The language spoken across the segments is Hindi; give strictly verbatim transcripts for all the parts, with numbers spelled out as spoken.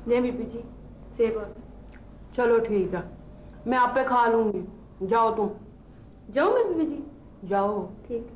ले बीबी जी सेब। चलो ठीक है, मैं आपे खा लूंगी। जाओ तुम। जाओ मैं बीबी जी? जाओ। ठीक।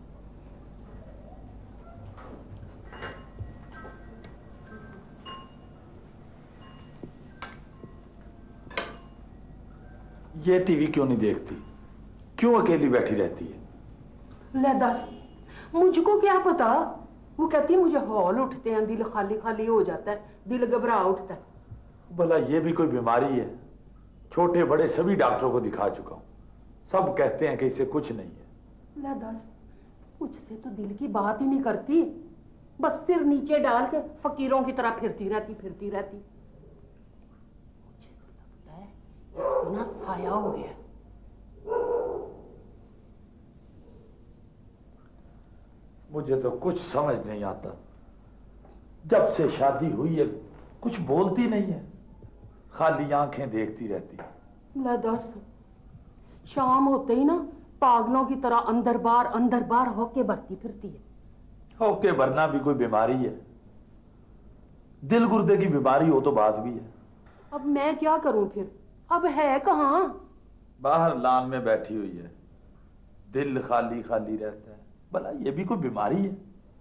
ये टीवी क्यों नहीं देखती? क्यों अकेली बैठी रहती है? ले दस, मुझको क्या पता। वो कहती है मुझे हौल उठते हैं, दिल खाली खाली हो जाता है, दिल घबरा उठता है। भला ये भी कोई बीमारी है? छोटे बड़े सभी डॉक्टरों को दिखा चुका हूं, सब कहते हैं कि इसे कुछ नहीं है। ले दस, मुझसे तो दिल की बात ही नहीं करती, बस सिर नीचे डाल के फकीरों की तरह फिरती रहती फिरती रहती। मुझे तो लगता है इसको ना साया हो गया। मुझे तो कुछ समझ नहीं आता, जब से शादी हुई है कुछ बोलती नहीं है, खाली आंखें देखती रहती है। ले दस, शाम होते ही ना पागलों की तरह अंदर बार अंदर बार होके भरती फिरती है। होके भरना भी कोई बीमारी है? दिल गुर्दे की बीमारी हो तो बात भी है। अब मैं क्या करूं फिर? अब है कहां? बाहर लान में बैठी हुई है, दिल खाली खाली रहता है। भला ये भी कोई बीमारी है?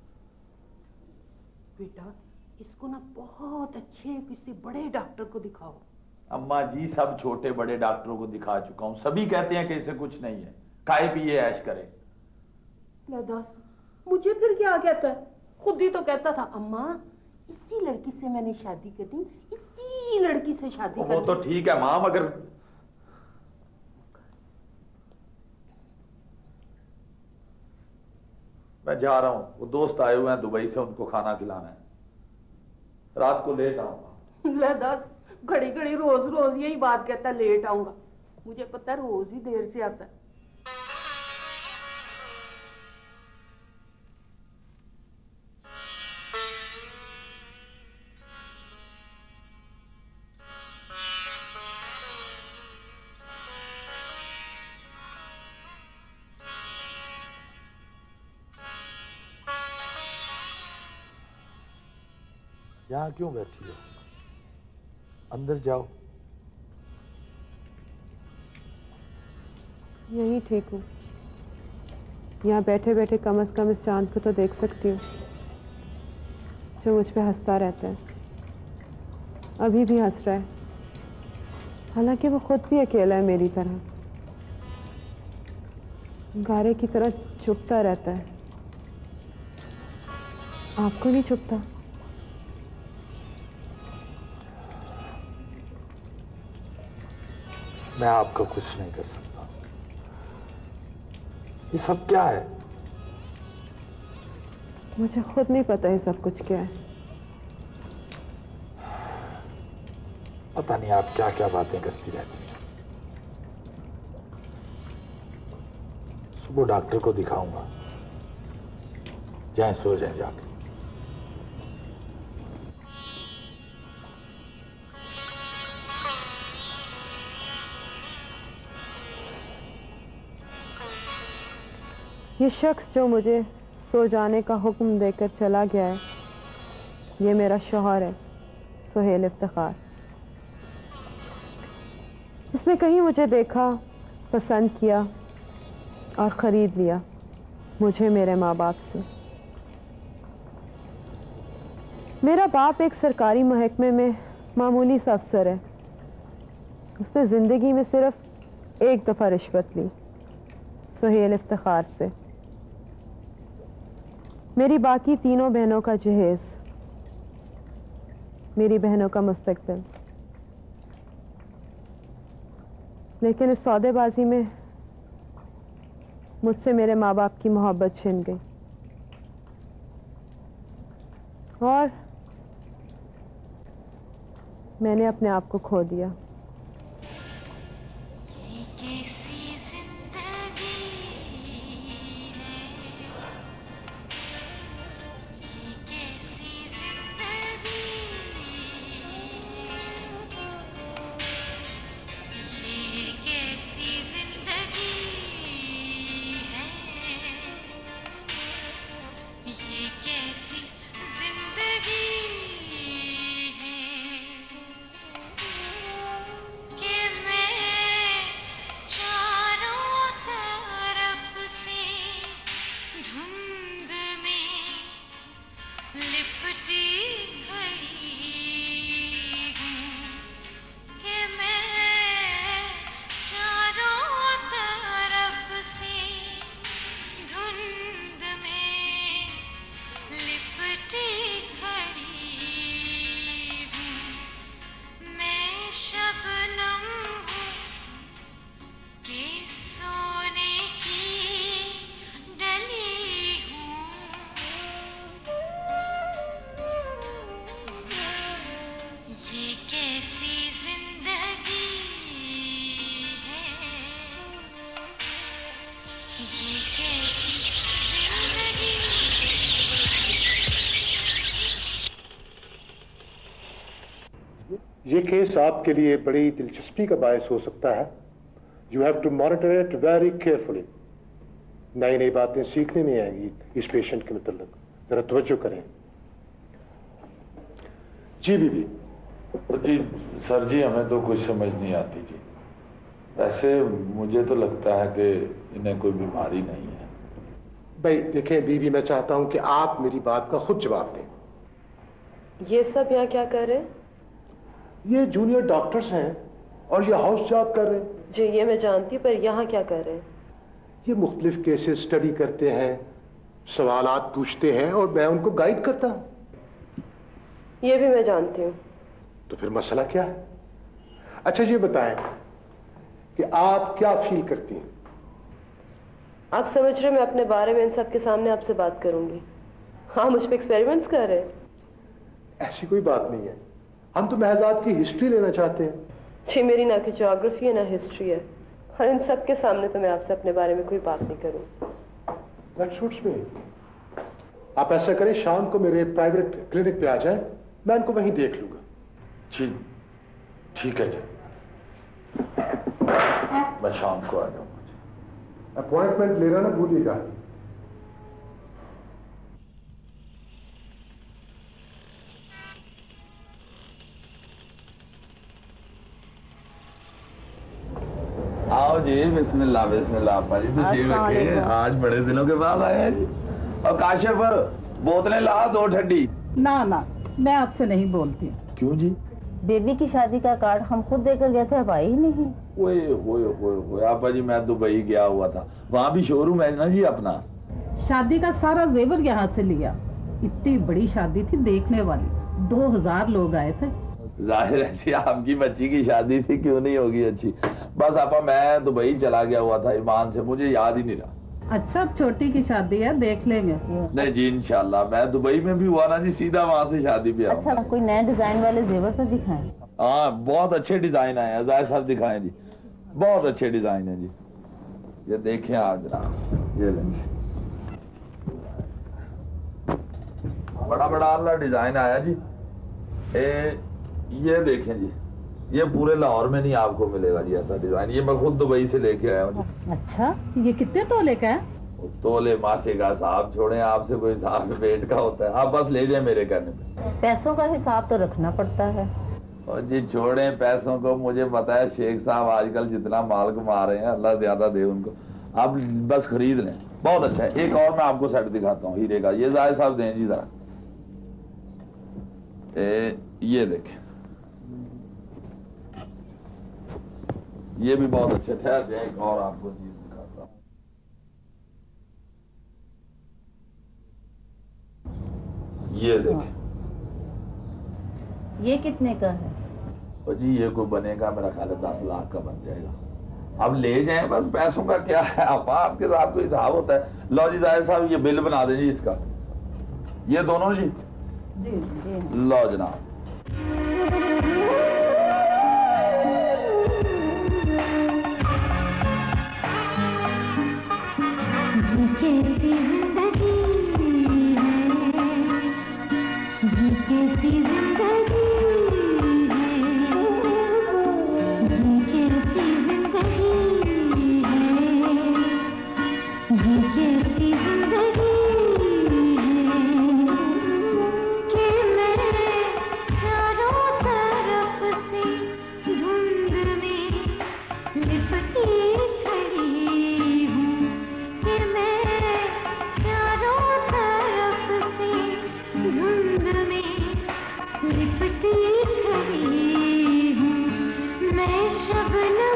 बेटा इसको ना बहुत अच्छे किसी बड़े डॉक्टर को दिखाओ। अम्मा जी सब छोटे बड़े डॉक्टरों को दिखा चुका हूं, सभी कहते हैं कि इसे कुछ नहीं है, खाए पिए ऐश करे। ले दस, मुझे फिर क्या कहता है? खुद ही तो कहता था अम्मा इसी लड़की से मैंने शादी करनी, इसी लड़की से शादी करनी। वो तो ठीक है मां, मगर मैं जा रहा हूं, वो दोस्त आए हुए हैं दुबई से, उनको खाना खिलाना है, रात को लेट आऊंगा। ले दस, घड़ी घड़ी रोज रोज यही बात कहता है लेट आऊंगा। मुझे पता है रोज ही देर से आता है। यहां क्यों बैठी हो? अंदर जाओ। यही ठीक हूँ, यहाँ बैठे बैठे कम से कम इस चांद को तो देख सकती हूँ जो मुझ पे हंसता रहता है। अभी भी हंस रहा है, हालांकि वो खुद भी अकेला है मेरी तरह, गारे की तरह चुपता रहता है। आपको नहीं चुपता? मैं आपका कुछ नहीं कर सकता। ये सब क्या है? मुझे खुद नहीं पता ये सब कुछ क्या है। पता नहीं आप क्या क्या बातें करती रहती हैं। सुबह डॉक्टर को दिखाऊंगा, जाएं सो जाएं जाके। ये शख्स जो मुझे सो जाने का हुक्म देकर चला गया है, ये मेरा शौहर है सुहेल इफ्तिखार। उसने कहीं मुझे देखा, पसंद किया और ख़रीद लिया मुझे मेरे माँ बाप से। मेरा बाप एक सरकारी महकमे में मामूली सा अफसर है। उसने ज़िंदगी में सिर्फ एक दफ़ा रिश्वत ली सुहेल इफ्तिखार से। मेरी बाकी तीनों बहनों का जहेज, मेरी बहनों का मुस्तकबिल। लेकिन इस सौदेबाजी में मुझसे मेरे माँ बाप की मोहब्बत छिन गई और मैंने अपने आप को खो दिया। ये केस आपके लिए बड़ी दिलचस्पी का बायस हो सकता है। You have to monitor it very carefully. नई नई बातें सीखने में आएंगी इस पेशेंट के मतलब। जरा तवज्जो करें। जी बीबी। जी सर जी, हमें तो कुछ समझ नहीं आती जी। वैसे मुझे तो लगता है कि इन्हें कोई बीमारी नहीं है। भाई देखें बीबी, मैं चाहता हूं कि आप मेरी बात का खुद जवाब दें। ये सब यहाँ क्या कर रहे हैं? ये जूनियर डॉक्टर्स हैं और ये हाउस जॉब कर रहे हैं। जी ये मैं जानती हूँ, पर यहाँ क्या कर रहे हैं? ये मुख्तलिफ केसेस स्टडी करते हैं, सवालात पूछते हैं और मैं उनको गाइड करता हूँ। ये भी मैं जानती हूँ। तो फिर मसला क्या है? अच्छा ये बताएं कि आप क्या फील करती हैं? आप समझ रहे मैं अपने बारे में इन सब के सामने आपसे बात करूंगी? हाँ, मुझ पे एक्सपेरिमेंट्स कर रहे हैं। ऐसी कोई बात नहीं है, हम तो महज आपकी हिस्ट्री लेना चाहते हैं। जी मेरी ना कि ज्योग्राफी है ना हिस्ट्री है, और इन सब के सामने तो मैं आपसे अपने बारे में कोई बात नहीं करूँ। That suits me. आप ऐसा करें, शाम को मेरे प्राइवेट क्लिनिक पे आ जाएं, मैं इनको वहीं देख लूंगा। जी ठीक है जी, मैं शाम को आ जाऊंगा। अपॉइंटमेंट लेना ना भूलिएगा। आओ जी, बिस्मिल्लाह बिस्मिल्लाह। आपा जी तशरीफ रखिए, आज बड़े दिनों के बाद आए हैं जी। और काशिफ, बोतलें ला दो ठंडी। ना ना, मैं आपसे नहीं बोलती। क्यों जी? बेबी की शादी का कार्ड हम खुद देकर गए थे, अब आई ही नहीं। ओए ओए ओए ओए आपा जी, मैं दुबई गया हुआ था, वहाँ भी शोरूम है ना जी अपना। शादी का सारा जेवर यहाँ से लिया। इतनी बड़ी शादी थी, देखने वाली, दो हजार लोग आए थे। जाहिर है जी, आपकी बच्ची की शादी थी, क्यों नहीं होगी अच्छी। बस आपा मैं दुबई चला गया हुआ था ईमान से, मुझे याद ही नहीं रहा। अच्छा, अब छोटी की शादी है, देख लेंगे। नहीं जी इंशाल्लाह, मैं दुबई में भी हुआ ना जी, सीधा वहाँ से शादी पे आऊंगा। अच्छा, कोई नए डिजाइन वाले जेवर तो दिखाएं। हाँ बहुत अच्छे डिजाइन आए हैं, जाहिर साहब दिखाएं जी, बहुत अच्छे डिजाइन है जी। ये देखें आप जनाब, ये लेंगे, बड़ा बड़ा अल्लाह डिजाइन आया जी। ए, ये देखें जी, ये पूरे लाहौर में नहीं आपको मिलेगा जी ऐसा डिजाइन। ये मैं खुद दुबई से लेके आया हूँ। अच्छा, ये कितने तोले का है? तोले मासे का साहब छोड़े, आपसे कोई साहब वेट का होता है। आप बस ले जाए मेरे कहने पे। पैसों का हिसाब तो रखना पड़ता है। और जी छोड़े पैसों को, मुझे पता है शेख साहब आजकल जितना माल कमा रहे हैं, अल्लाह ज्यादा दे उनको। आप बस खरीद लें, बहुत अच्छा है। एक और मैं आपको सेट दिखाता हूँ हीरे का, ये जाहिर साहब दें जी जरा। ए, ये देखें, ये भी बहुत अच्छे। ठहर जाए, एक और आपको चीज दिखाता हूँ। ये देखें, ये कितने का है? और जी ये कोई बनेगा मेरा ख्याल है दस लाख का बन जाएगा। अब ले जाएं, बस पैसों का क्या है, आप आपके साथ कोई हिसाब होता है। लो जी जाहिर साहब, ये बिल बना दें जी इसका, ये दोनों जी। जी जी। लो जनाब।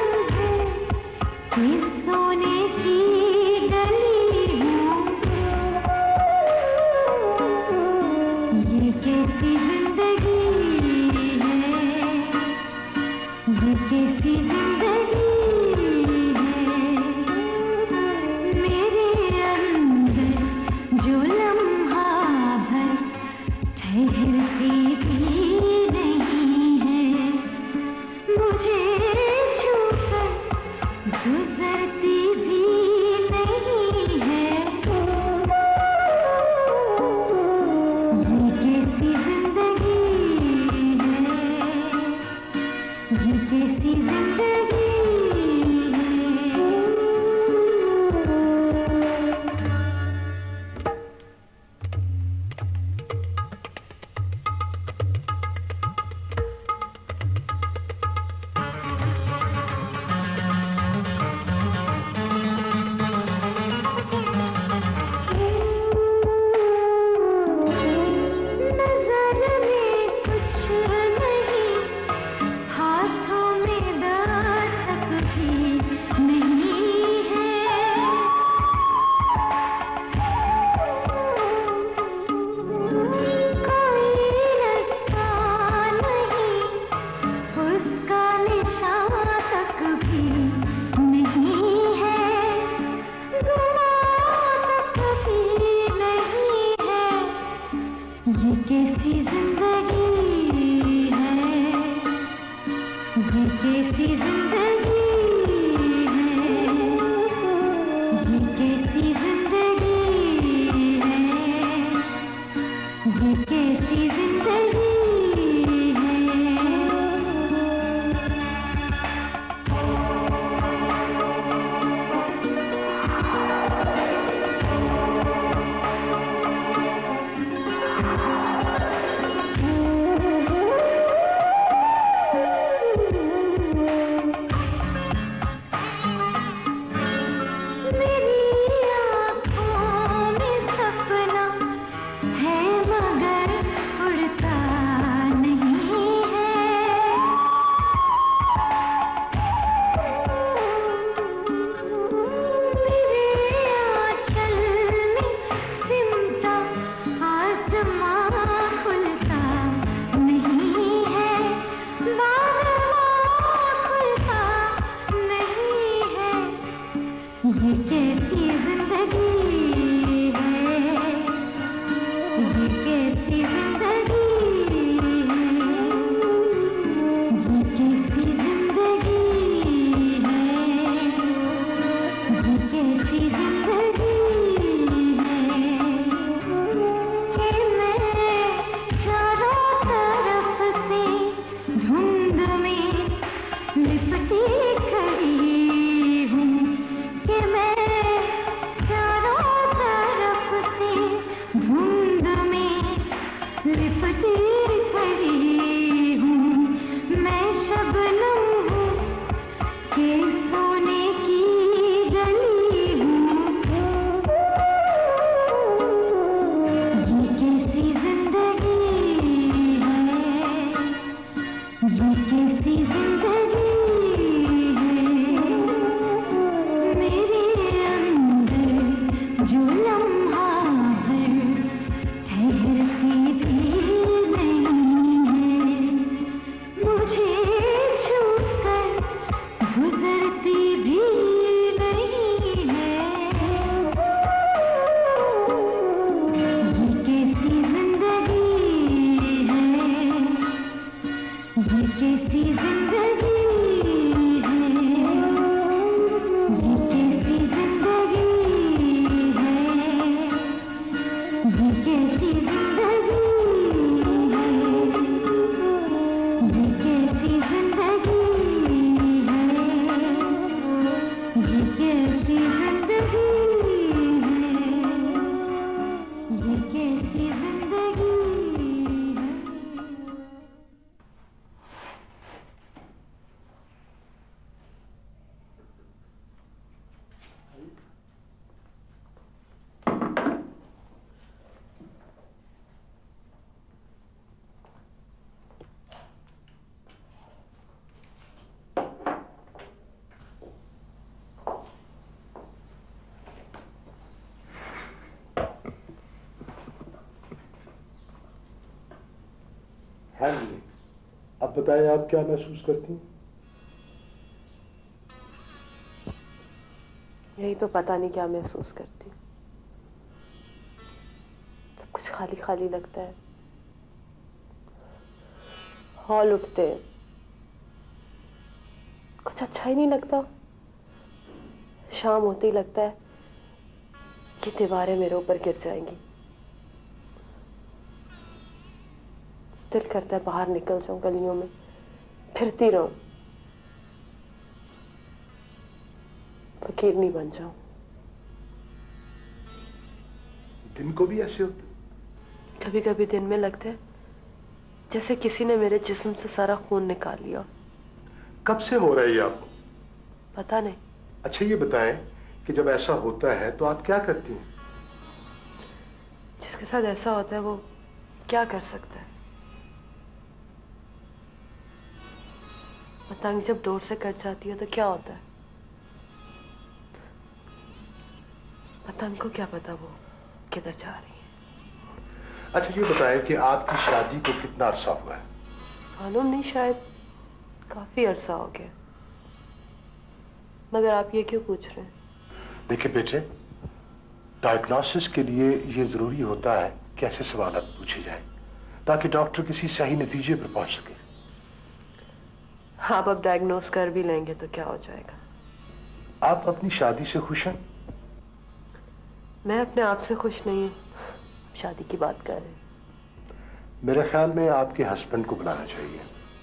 सोने की डली हूँ कैसी जिंदगी है, ये कैसी जिंदगी हाँ जी, अब बताएं आप क्या महसूस करती हैं? यही तो पता नहीं क्या महसूस करती हूँ। सब कुछ खाली खाली लगता है। हॉल उठते हैं, कुछ अच्छा ही नहीं लगता। शाम होते ही लगता है कि दीवारें मेरे ऊपर गिर जाएंगी। दिल करता है बाहर निकल जाऊं, गलियों में फिरती रहूं, फकीरनी बन जाऊं। दिन को भी ऐसे होते? कभी कभी दिन में लगता है जैसे किसी ने मेरे जिस्म से सारा खून निकाल लिया। कब से हो रहा है ये आपको? पता नहीं। अच्छा ये बताएं कि जब ऐसा होता है तो आप क्या करती हैं? जिसके साथ ऐसा होता है वो क्या कर सकता है? पतंग जब डोर से कट जाती है तो क्या होता है? पतंग को क्या पता वो किधर जा रही है। अच्छा ये बताएं कि आपकी शादी को कितना अरसा हुआ है? मालूम नहीं, शायद काफी अरसा हो गया। मगर आप ये क्यों पूछ रहे हैं? देखिए बेटे, डायग्नोसिस के लिए ये जरूरी होता है कि ऐसे सवाल पूछे जाए ताकि डॉक्टर किसी सही नतीजे पर पहुंच सके। आप अब डायग्नोस कर भी लेंगे तो क्या हो जाएगा? आप अपनी शादी से खुश हैं? मैं अपने आप से खुश नहीं हूँ, शादी की बात कर रहे हैं। मेरे ख्याल में आपके हस्बैंड को बुलाना चाहिए।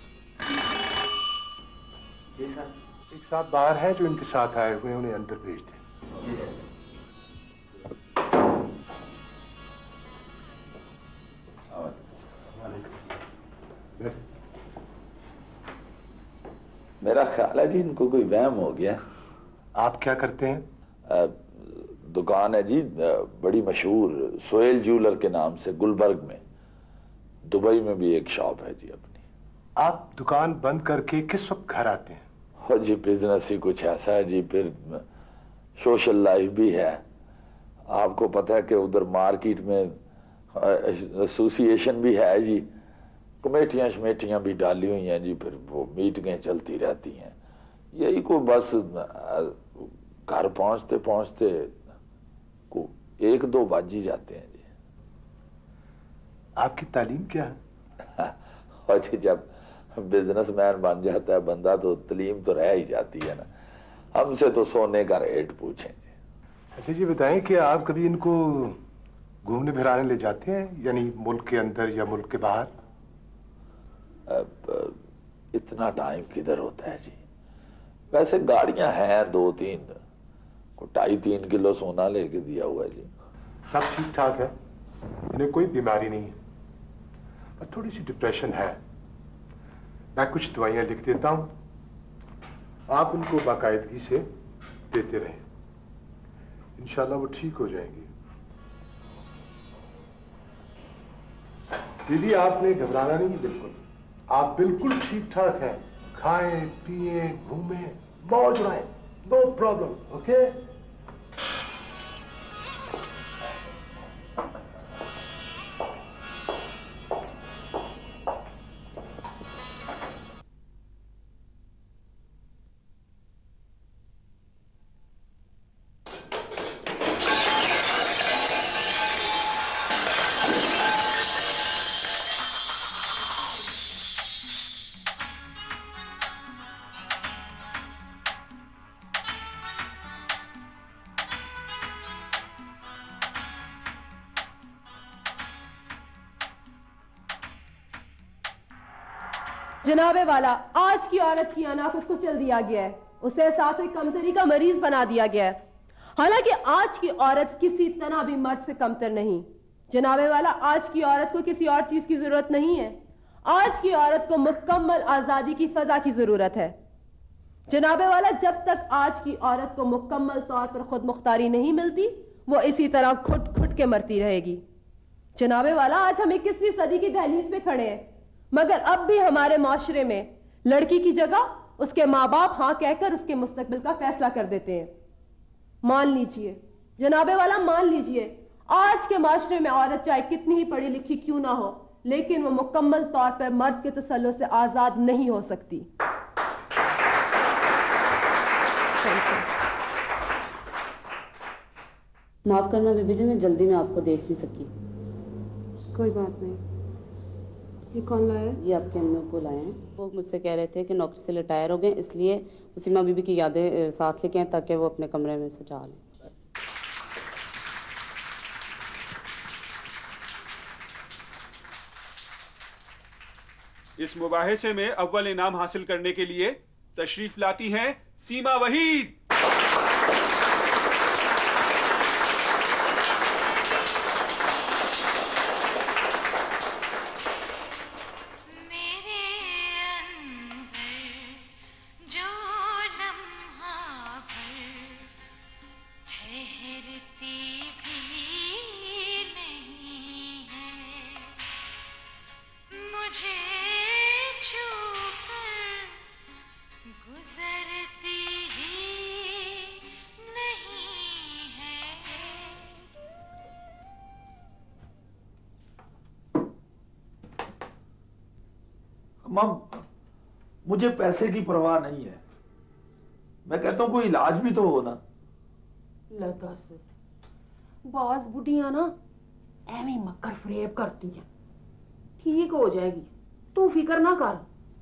जी सर। एक साथ बाहर है जो इनके साथ आए हुए हैं, उन्हें अंदर भेज दें। जी सर। मेरा ख्याल है जी इनको कोई वहम हो गया। आप क्या करते हैं? आ, दुकान है जी बड़ी मशहूर, सोहेल ज्वेलर के नाम से, गुलबर्ग में। दुबई में भी एक शॉप है जी अपनी। आप दुकान बंद करके किस वक्त घर आते हैं? हो जी, बिजनेस ही कुछ ऐसा है जी, फिर सोशल लाइफ भी है। आपको पता है कि उधर मार्केट में एसोसिएशन भी है जी, कमेटियां शमेटियां भी डाली हुई हैं जी, फिर वो मीटिंगें चलती रहती हैं। यही को बस घर पहुंचते पहुंचते को एक दो बज ही जाते हैं जी। आपकी तालीम क्या है? और जी जब बिजनेसमैन बन जाता है बंदा तो तालीम तो रह ही जाती है ना। हमसे तो सोने का रेट पूछेंगे। अच्छा जी बताएं कि आप कभी इनको घूमने फिराने ले जाते हैं, यानी मुल्क के अंदर या मुल्क के बाहर? अब इतना टाइम किधर होता है जी। वैसे गाड़ियां हैं दो तीन, को ढाई तीन किलो सोना लेके दिया हुआ है जी। सब ठीक ठाक है, इन्हें कोई बीमारी नहीं है, पर थोड़ी सी डिप्रेशन है। मैं कुछ दवाइयां लिख देता हूं, आप उनको बाकायदगी से देते रहें, इंशाल्लाह वो ठीक हो जाएंगी। दीदी आपने घबराना नहीं, बिल्कुल आप बिल्कुल ठीक ठाक हैं। खाएं पिए घूमें मौज उड़ाएं, नो प्रॉब्लम। ओके जनाबे वाला, आज की औरत की अना को कुचल दिया गया है, उसे एहसास कमतरी का मरीज बना दिया गया है। हालांकि आज की औरत किसी तरह भी मर्द से कमतर नहीं। जनाबे वाला, आज की औरत को किसी और चीज की जरूरत नहीं है। आज की औरत को मुकम्मल आजादी की फजा की जरूरत है। जनाबे वाला, जब तक आज की औरत को मुकम्मल तौर पर खुद मुख्तारी नहीं मिलती, वो इसी तरह खुट खुट के मरती रहेगी। जनाबे वाला, आज हम इक्कीसवीं सदी की दहलीज पे खड़े हैं, मगर अब भी हमारे माशरे में लड़की की जगह उसके माँ बाप हाँ कहकर उसके मुस्तकबिल का फैसला कर देते हैं। मान लीजिए जनाबे वाला, मान लीजिए आज के माशरे में औरत चाहे कितनी ही पढ़ी लिखी क्यों ना हो, लेकिन वो मुकम्मल तौर पर मर्द के तसल्लुत से आजाद नहीं हो सकती। माफ करना बीबी जी, मैं जल्दी में आपको देख नहीं सकी। कोई बात नहीं। ये कौन लाया है? ये आपके अम्मी को लाए हैं। वो मुझसे कह रहे थे कि नौकरी से रिटायर हो गए, इसलिए उसीमा बीबी की यादें साथ लेके आए ताकि वो अपने कमरे में सजा लें। इस मुबाहिसे में अव्वल इनाम हासिल करने के लिए तशरीफ लाती हैं सीमा वहीद। मम, मुझे पैसे की परवाह नहीं है, मैं कहता हूं कोई इलाज भी तो हो ना। लता से बाज बुढ़िया ना एवं मक्कर फरेब करती हैं, ठीक हो जाएगी, तू फिक्र ना कर।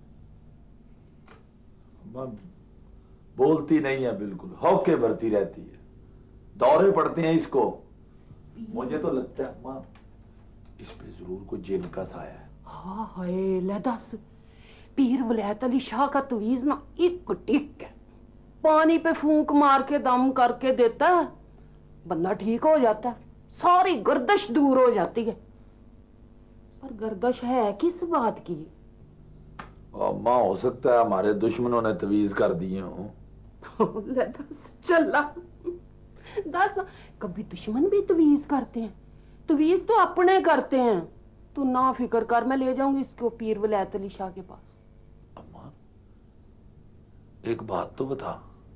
मम, बोलती नहीं है बिल्कुल, हौके भरती रहती है, दौरे पड़ते हैं इसको, मुझे तो लगता है अम्मा इस पे जरूर कोई जिन का साया है। हाँ हाय ले दस, पीर वलायत अली शाह का तवीज ना एक टिक है, पानी पे फूंक मार के दम करके देता है, बंदा ठीक हो जाता है, सारी गर्दश दूर हो जाती है। पर गर्दश है किस बात की? अम्मा हो सकता है हमारे दुश्मनों ने तवीज कर दिए हों। ले दस चला दस, कभी दुश्मन भी तवीज करते हैं? तवीज तो अपने करते हैं। तू ना फिक्र कर, मैं ले जाऊंगी इसको पीर वलायत अली शाह के पास। अम्मा एक बात तो बता,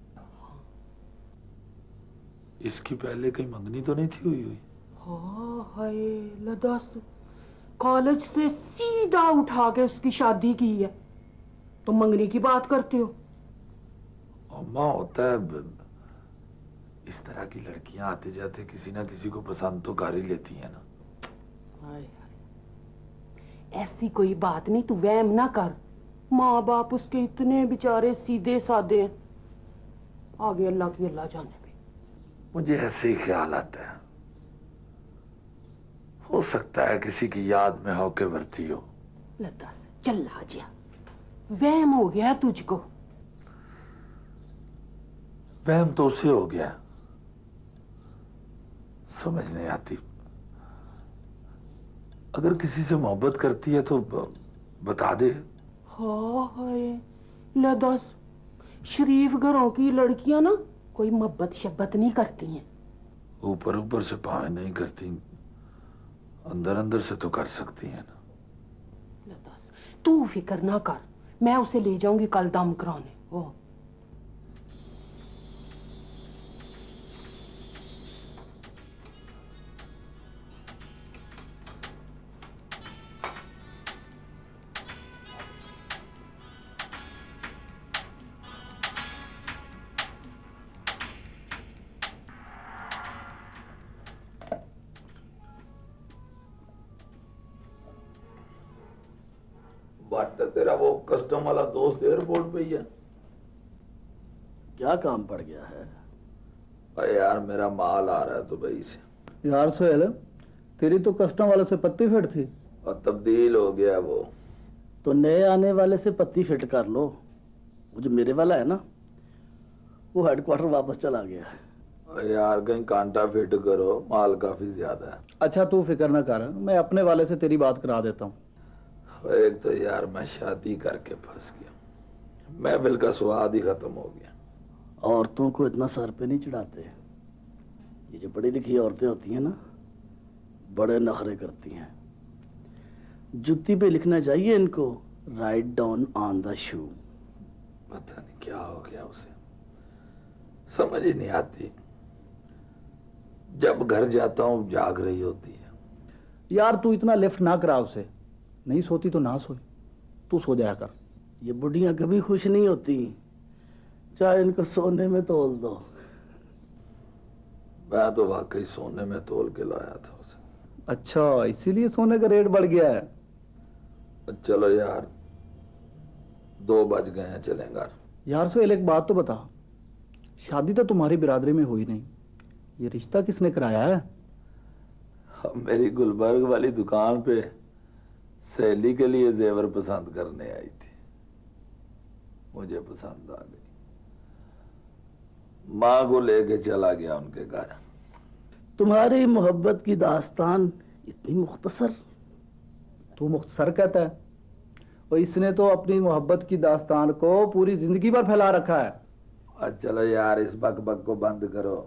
इसकी पहले कहीं मंगनी तो नहीं थी हुई हुई? हाँ हाय लदस, कॉलेज से सीधा उठा के उसकी शादी की है, तो मंगनी की बात करते हो? अम्मा होता है इस तरह की लड़कियां आते जाते किसी ना किसी को पसंद तो कर ही लेती है ना। हाय हाय, ऐसी कोई बात नहीं, तू वहम ना कर। माँ बाप उसके इतने बेचारे सीधे साधे हैं, आगे अल्लाह की अल्लाह जाने भी। मुझे ऐसे ही ख्याल आता है, हो सकता है किसी की याद में होके वर्ती हो। लता से चल आ जा, वहम हो गया तुझको। वहम तो उसे हो गया, समझ नहीं आती। अगर किसी से मोहब्बत करती है तो बता दे। हाँ हाय लदस, शरीफ घरों की लड़कियां ना कोई मोहब्बत शब्बत नहीं करती हैं। ऊपर ऊपर से पाए नहीं करती, अंदर अंदर से तो कर सकती है ना। लदस तू फिक्र ना कर, मैं उसे ले जाऊंगी कल दम कराने। ओ तेरा वो कस्टम वाला दोस्त एयरपोर्ट पे ही है। क्या काम पड़ गया है? अरे यार मेरा माल आ रहा है दुबई से। यार सोहेल, तेरी तो कस्टम वाले से पत्ती फिट थी और तब्दील हो गया वो। तो नए आने वाले से पत्ती फिट कर लो। वो जो मेरे वाला है ना, वो हेडक्वार्टर वापस चला गया है। यार कहीं कांटा फिट करो, माल काफी ज्यादा है। अच्छा तू फिक्र ना कर, मैं अपने वाले से तेरी बात करा देता हूँ। एक तो यार मैं शादी करके फंस गया, महफिल का स्वाद ही खत्म हो गया। औरतों को इतना सर पे नहीं चढ़ाते, ये जो पढ़ी लिखी औरतें होती हैं ना, बड़े नखरे करती हैं। जुत्ती पे लिखना चाहिए इनको, write down on the shoe. पता नहीं क्या हो गया उसे, समझ ही नहीं आती। जब घर जाता हूँ जाग रही होती है। यार तू इतना लिफ्ट ना करा उसे, नहीं सोती तो ना सोए, तू सो जाया कर। ये बुढ़ियां कभी खुश नहीं होती, चाहे इनको सोने में तोल दो। मैं तो वाकई सोने में तोल के लाया था उसे। अच्छा इसीलिए सोने का रेट बढ़ गया है। चलो यार दो बज गए हैं, चलेंगे। यार सोहेल एक बात तो बता, शादी तो तुम्हारी बिरादरी में हुई नहीं, ये रिश्ता किसने कराया है? मेरी गुलबर्ग वाली दुकान पे सहेली के लिए जेवर पसंद करने आई थी, मुझे पसंद आ गई, माँ को लेके चला गया उनके घर। तुम्हारी मोहब्बत की दास्तान इतनी मुख्तसर? तू मुख्तसर कहता है, और इसने तो अपनी मोहब्बत की दास्तान को पूरी जिंदगी भर फैला रखा है। अच्छा चलो यार इस बक बक को बंद करो,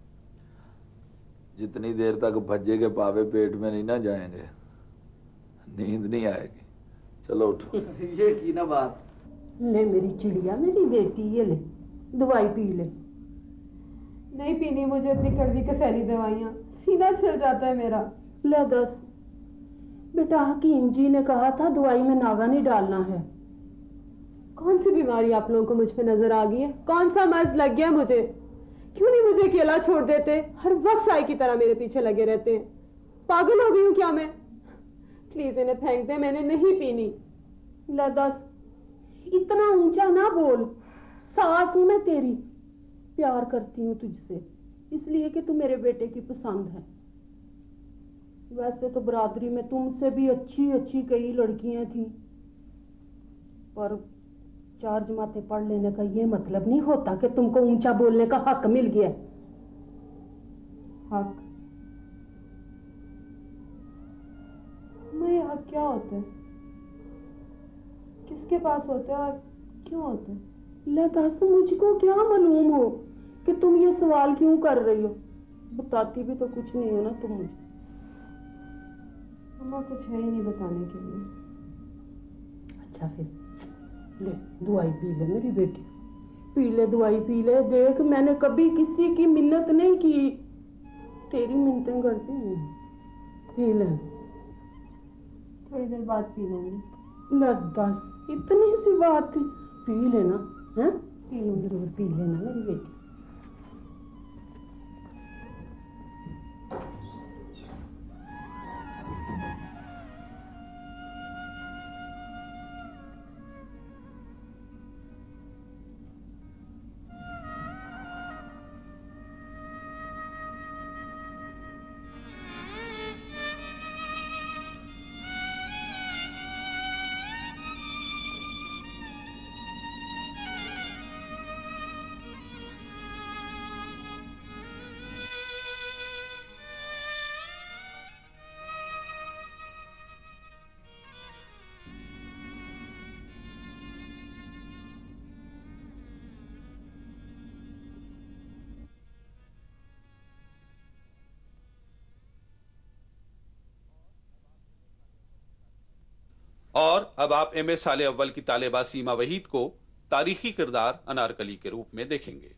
जितनी देर तक भज्जे के पावे पेट में नहीं ना जाएंगे नींद नहीं आएगी। चलो उठो। ये की ना बात। ले मेरी चिड़िया, मेरी बेटी, ये ले दवाई पी ले। नहीं पीनी मुझे इतनी कड़वी कसैली दवाइयाँ, सीना छिल जाता है मेरा। ले दस बेटा, हकीम जी ने कहा था दवाई में नागा नहीं डालना है। कौन सी बीमारी आप लोगों को मुझ पे नजर आ गई है? कौन सा मर्ज लग गया मुझे? क्यों नहीं मुझे अकेला छोड़ देते? हर वक्त साई की तरह मेरे पीछे लगे रहते हैं। पागल हो गई हूँ क्या मैं? प्लीज इन्हें फेंक दे, मैंने नहीं पीनी। ले दस इतना ऊंचा ना बोल, सास हूं मैं तेरी, प्यार करती हूँ तुझसे, इसलिए कि तू मेरे बेटे की पसंद है। वैसे तो बरादरी में तुमसे भी अच्छी अच्छी कई लड़कियां थी, पर चार जमातें पढ़ लेने का ये मतलब नहीं होता कि तुमको ऊंचा बोलने का हक मिल गया। हक? नहीं, हक क्या होता है? किसके पास होता है और क्यों होता है? ले दस, मुझको क्या मालूम हो कि तुम ये सवाल क्यों कर रही हो? बताती भी तो कुछ नहीं हो ना तुम मुझे। अम्मा कुछ है ही नहीं बताने के लिए। अच्छा फिर ले दवाई पी ले मेरी बेटी, पी ले दवाई पी ले। देख, मैंने कभी किसी की मिन्नत नहीं की, तेरी मिन्नतें करती हूँ। पी ले, थोड़ी देर बाद पी लेंगे। ले दस, इतनी सी बात थी, पी लेना है। पी लो, जरूर पी लेना मेरी बेटी। और अब आप एम ए साले अव्वल की तालिबा सीमा वहीद को तारीखी किरदार अनारकली के रूप में देखेंगे।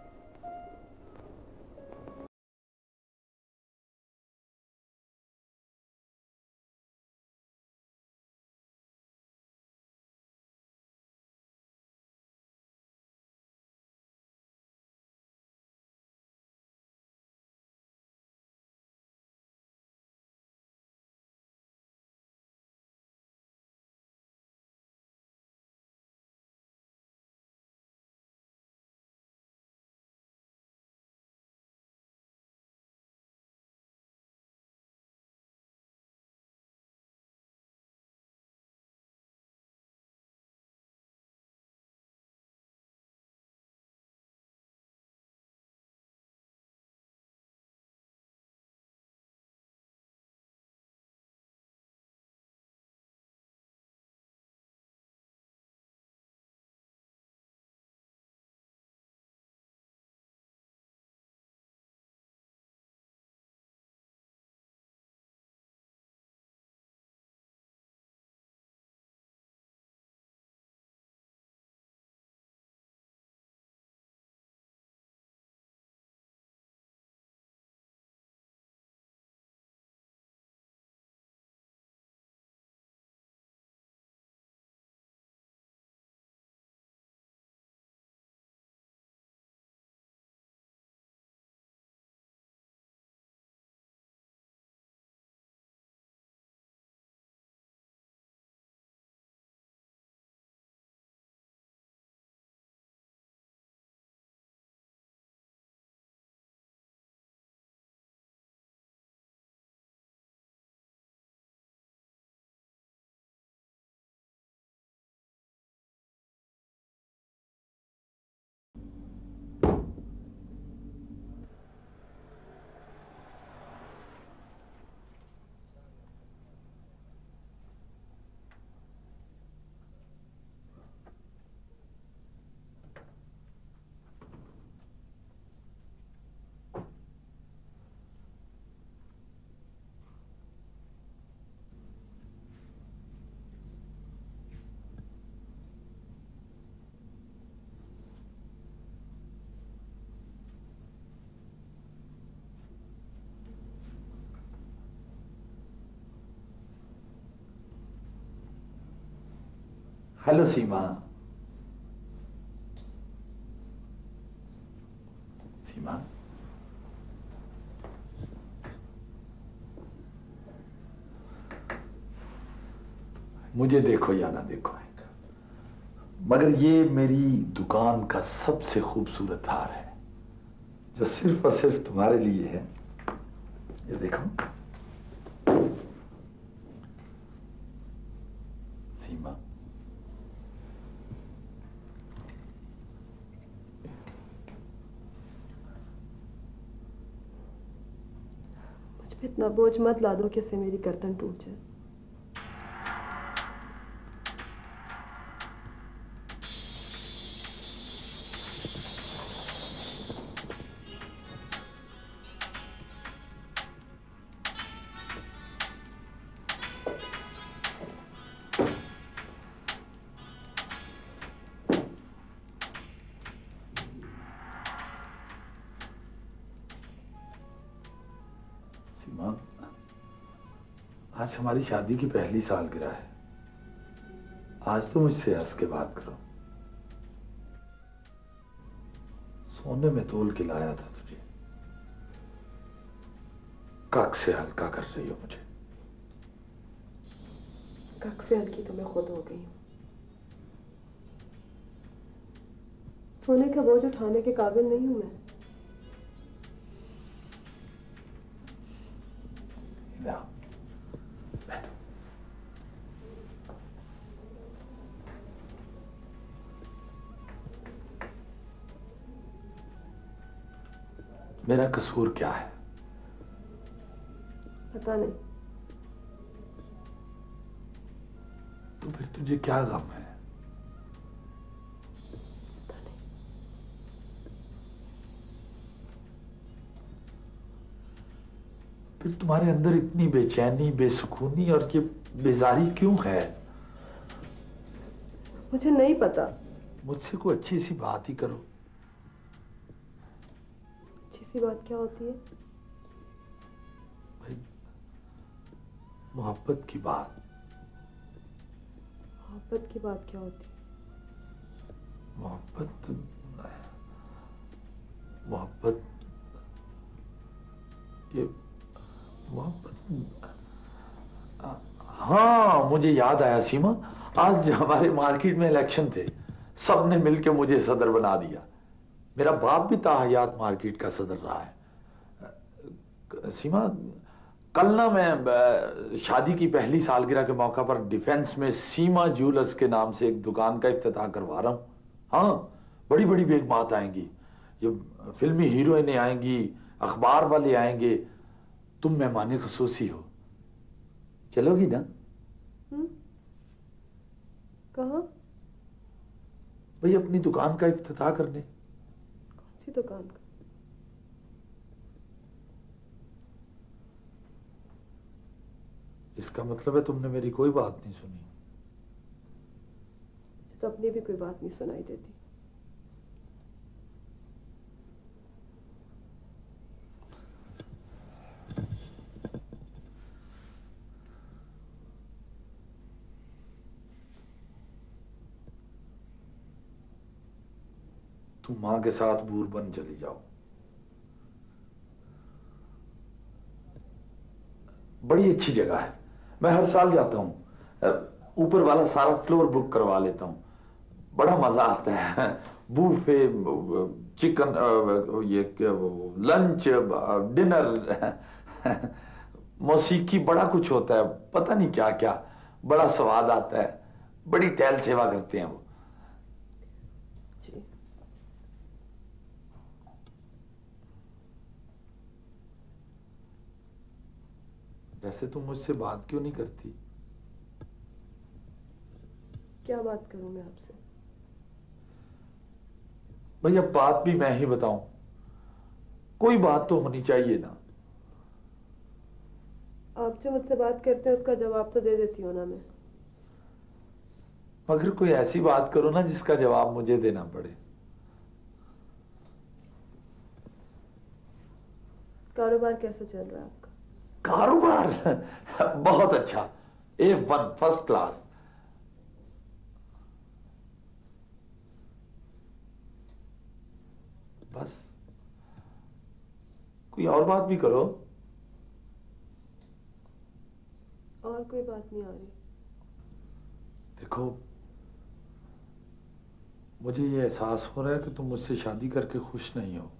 हेलो सीमा। सीमा, मुझे देखो या ना देखो, मगर ये मेरी दुकान का सबसे खूबसूरत हार है जो सिर्फ और सिर्फ तुम्हारे लिए है। ये देखो। इतना बोझ मत ला दो कि इससे मेरी गर्दन टूट जाए। आज हमारी शादी की पहली सालगिरह है। आज तो मुझसे हंस के बात करो। सोने में तोल के लाया था तुझे, कक से हल्का कर रही हो मुझे। कक से हल्की तो मैं खुद हो गई हूँ। सोने का बोझ उठाने के काबिल नहीं हूं मैं। मेरा कसूर क्या है? पता नहीं। तो फिर तुझे क्या गम है? पता नहीं। फिर तुम्हारे अंदर इतनी बेचैनी, बेसुकूनी और ये बेजारी क्यों है? मुझे नहीं पता। मुझसे कोई अच्छी सी बात ही करो। अच्छी बात क्या होती है? भाई, मोहब्बत की बात। मोहब्बत की बात क्या होती है? मोहब्बत मोहब्बत ये मोहब्बत हाँ, मुझे याद आया सीमा। आज हमारे मार्केट में इलेक्शन थे, सबने मिलकर मुझे सदर बना दिया। मेरा बाप भी ताहयात मार्केट का सदर रहा है। सीमा, कल ना मैं शादी की पहली सालगिरह के मौका पर डिफेंस में सीमा ज्वेलर्स के नाम से एक दुकान का इफ्तिताह करवा रहा हूँ। हाँ, बड़ी बड़ी बेगमात आएंगी, ये फिल्मी हीरोइनें आएंगी, अखबार वाले आएंगे। तुम मेहमान खुसूसी हो, चलोगी ना? हम्म? कहाँ? भाई, अपनी दुकान का इफ्तिताह करने। सी दुकान का? इसका मतलब है तुमने मेरी कोई बात नहीं सुनी। तो अपनी भी कोई बात नहीं सुनाई देती। तुम मां के साथ बूर बन चली जाओ। बड़ी अच्छी जगह है, मैं हर साल जाता हूँ। ऊपर वाला सारा फ्लोर बुक करवा लेता हूँ, बड़ा मजा आता है। बूफे, चिकन, ये लंच, डिनर, मौसीकी, बड़ा कुछ होता है, पता नहीं क्या क्या, बड़ा स्वाद आता है। बड़ी टहल सेवा करते हैं वो। वैसे तुम मुझसे बात क्यों नहीं करती? क्या बात करूं मैं आपसे? भाई, अब बात भी मैं ही बताऊं? कोई बात तो होनी चाहिए ना। आप जो मुझसे बात करते हैं उसका जवाब तो दे देती हूँ ना मैं। मगर कोई ऐसी बात करो ना जिसका जवाब मुझे देना पड़े। कारोबार कैसा चल रहा है आपका? कारोबार बहुत अच्छा, ए वन, फर्स्ट क्लास। बस कोई और बात भी करो। और कोई बात नहीं आ रही। देखो, मुझे ये एहसास हो रहा है कि तुम मुझसे शादी करके खुश नहीं हो।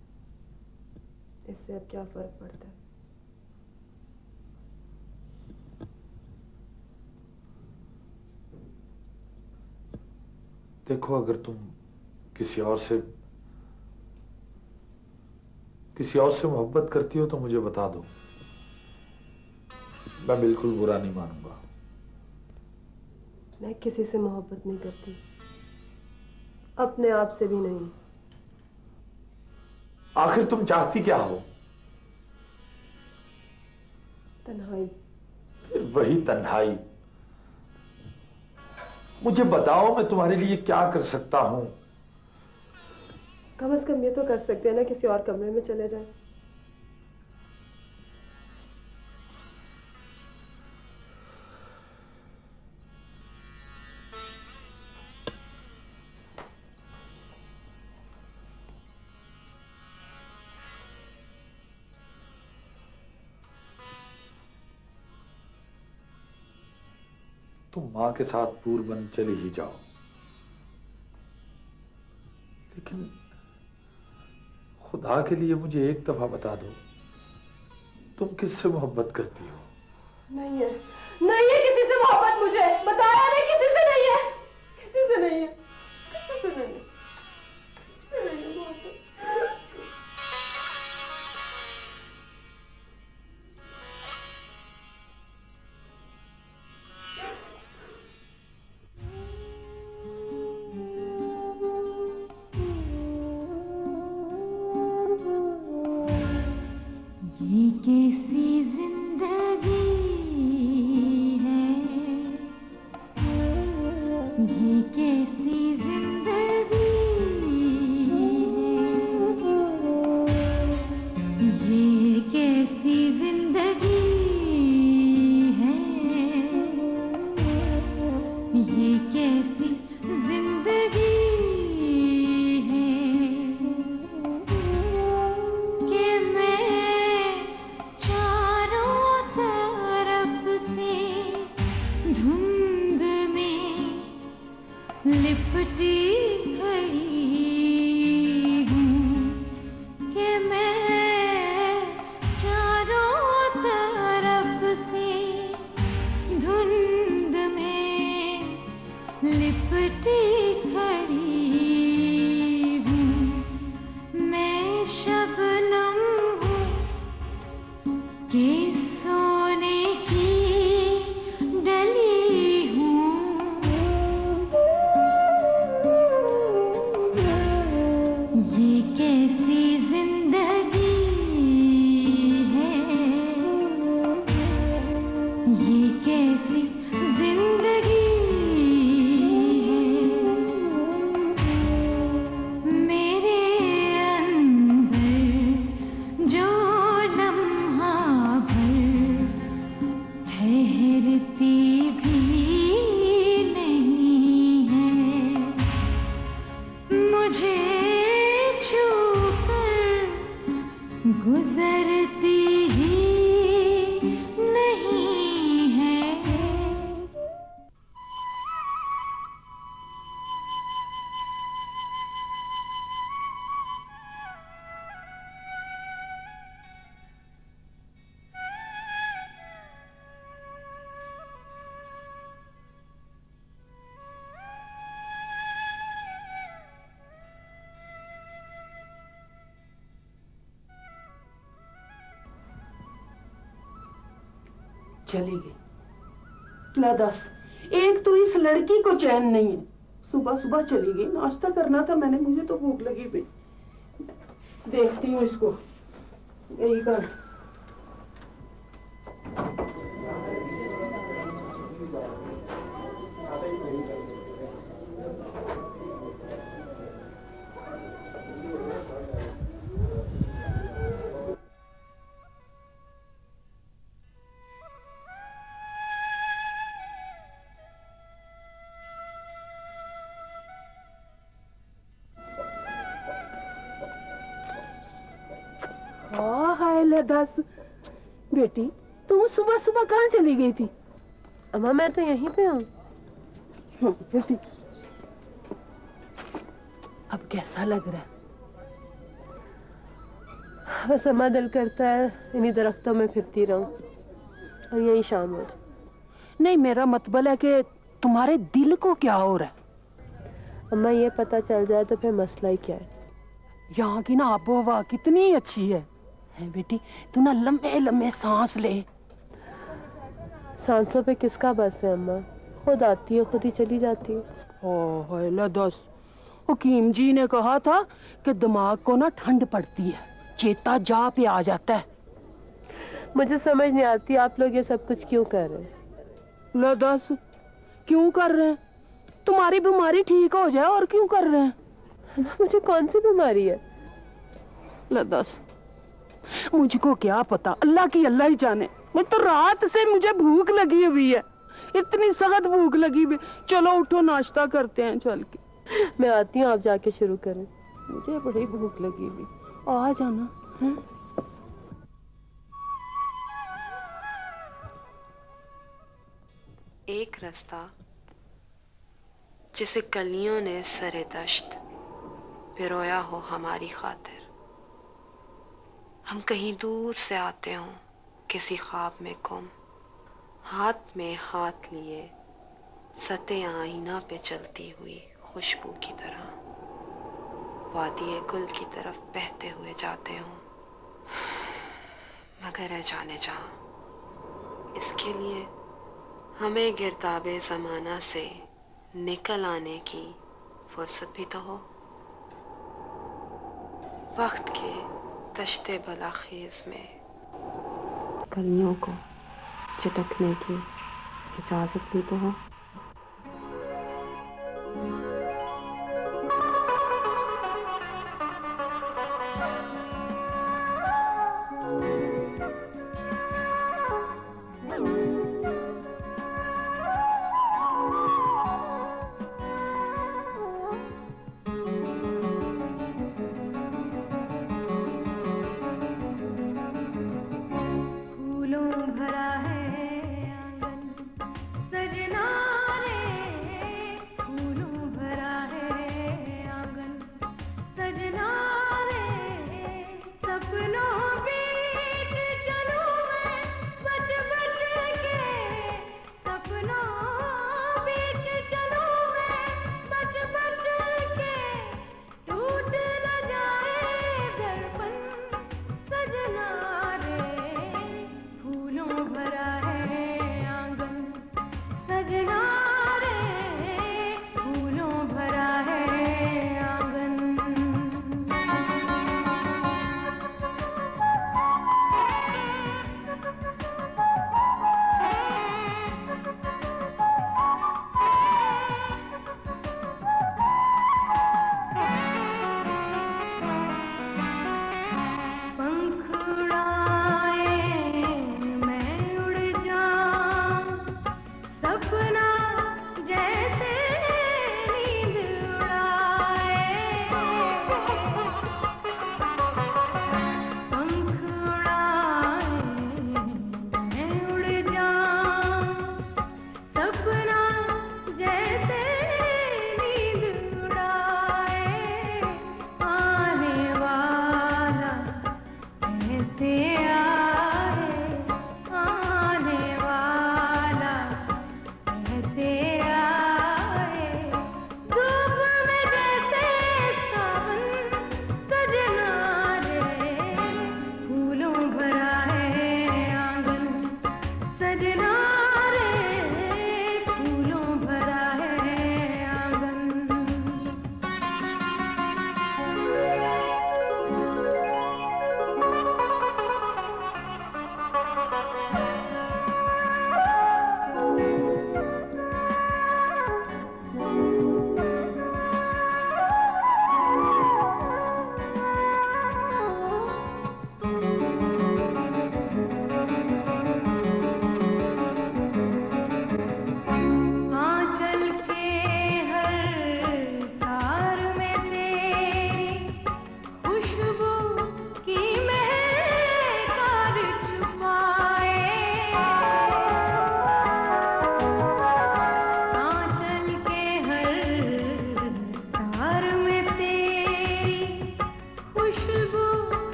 इससे अब क्या फर्क पड़ता है? देखो, अगर तुम किसी और से किसी और से मोहब्बत करती हो तो मुझे बता दो। मैं बिल्कुल बुरा नहीं मानूंगा। मैं किसी से मोहब्बत नहीं करती, अपने आप से भी नहीं। आखिर तुम चाहती क्या हो? तन्हाई। फिर वही तन्हाई। मुझे बताओ मैं तुम्हारे लिए क्या कर सकता हूं? कम से कम ये तो कर सकते हैं ना, किसी और कमरे में चले जाएं। तुम मां के साथ पूर्व बन चली ही जाओ, लेकिन खुदा के लिए मुझे एक दफा बता दो, तुम किससे मोहब्बत करती हो? नहीं है, नहीं है किसी से मोहब्बत। मुझे बताया नहीं, किसी से नहीं है, किसी से नहीं है, किसी से नहीं है, किसी से नहीं है मोहब्बत। ये कैसी जिंदगी है, ये कैसी जिंदगी है, ये कैसी जिंदगी है, ये कैसी जिंदगी है कि मैं चारों तरफ से धुंध में लिपटी खड़ी हूँ, कि मैं चारों तरफ से धुंध में लिपटी खड़ी हूँ। मैं शबनम हूँ कि सोने की डली हूँ, ये कैसी जिंदगी है, ये कैसी जिंदगी है, मेरे अंदर जो लम्हा भर ठहरती भी नहीं है, मुझे छूकर गुजरती ही नहीं है। चली गई। ला दस, एक तो इस लड़की को चैन नहीं है, सुबह सुबह चली गई। नाश्ता करना था मैंने, मुझे तो भूख लगी हुई। देखती हूँ इसको, यही कर। हाँ हाय लदास, बेटी तुम सुबह सुबह कहाँ चली गई थी? अम्मा मैं तो यहीं पे हूँ। बेटी अब कैसा लग रहा है? बस अम्मा दिल करता है इन्हीं दरख्तों में फिरती रहूं और यही शाम हो जाए। नहीं, मेरा मतलब है कि तुम्हारे दिल को क्या हो रहा है? अम्मा ये पता चल जाए तो फिर मसला ही क्या है। यहाँ की ना आबो हवा कितनी अच्छी है। है बेटी, तू ना लंबे लंबे सांस ले। सांसों पे किसका बस है अम्मा, खुद आती है खुद ही चली जाती है। ओह ला दस, हकीम जी ने कहा था कि दिमाग को ना ठंड पड़ती है, चेता जा पे आ जाता है। मुझे समझ नहीं आती आप लोग ये सब कुछ क्यों कर रहे हैं। ला दस, क्यों कर रहे हैं? तुम्हारी बीमारी ठीक हो जाए और क्यों कर रहे हैं? मुझे कौन सी बीमारी है? ला दस, मुझको क्या पता, अल्लाह की अल्लाह ही जाने। मैं तो रात से मुझे भूख लगी हुई है, इतनी सख्त भूख लगी हुई। चलो उठो नाश्ता करते हैं चल के। मैं आती हूँ, आप जाके शुरू करें। मुझे बड़ी भूख लगी हुई, आ जाना है? एक रास्ता जिसे कलियों ने सरे दश्त पिरोया हो हमारी खातिर। हम कहीं दूर से आते हों किसी ख्वाब में गुम, हाथ में हाथ लिए सते आईना पे चलती हुई खुशबू की तरह वादिये गुल की तरफ बहते हुए जाते हों। मगर है जाने जहाँ, इसके लिए हमें गिरदाबे ज़माना से निकल आने की फुर्सत भी तो हो। वक्त के तश्ते बलाखेज में कलियों को चटकने की इजाज़त भी तो हो। फूलों भरा है आंगन सजना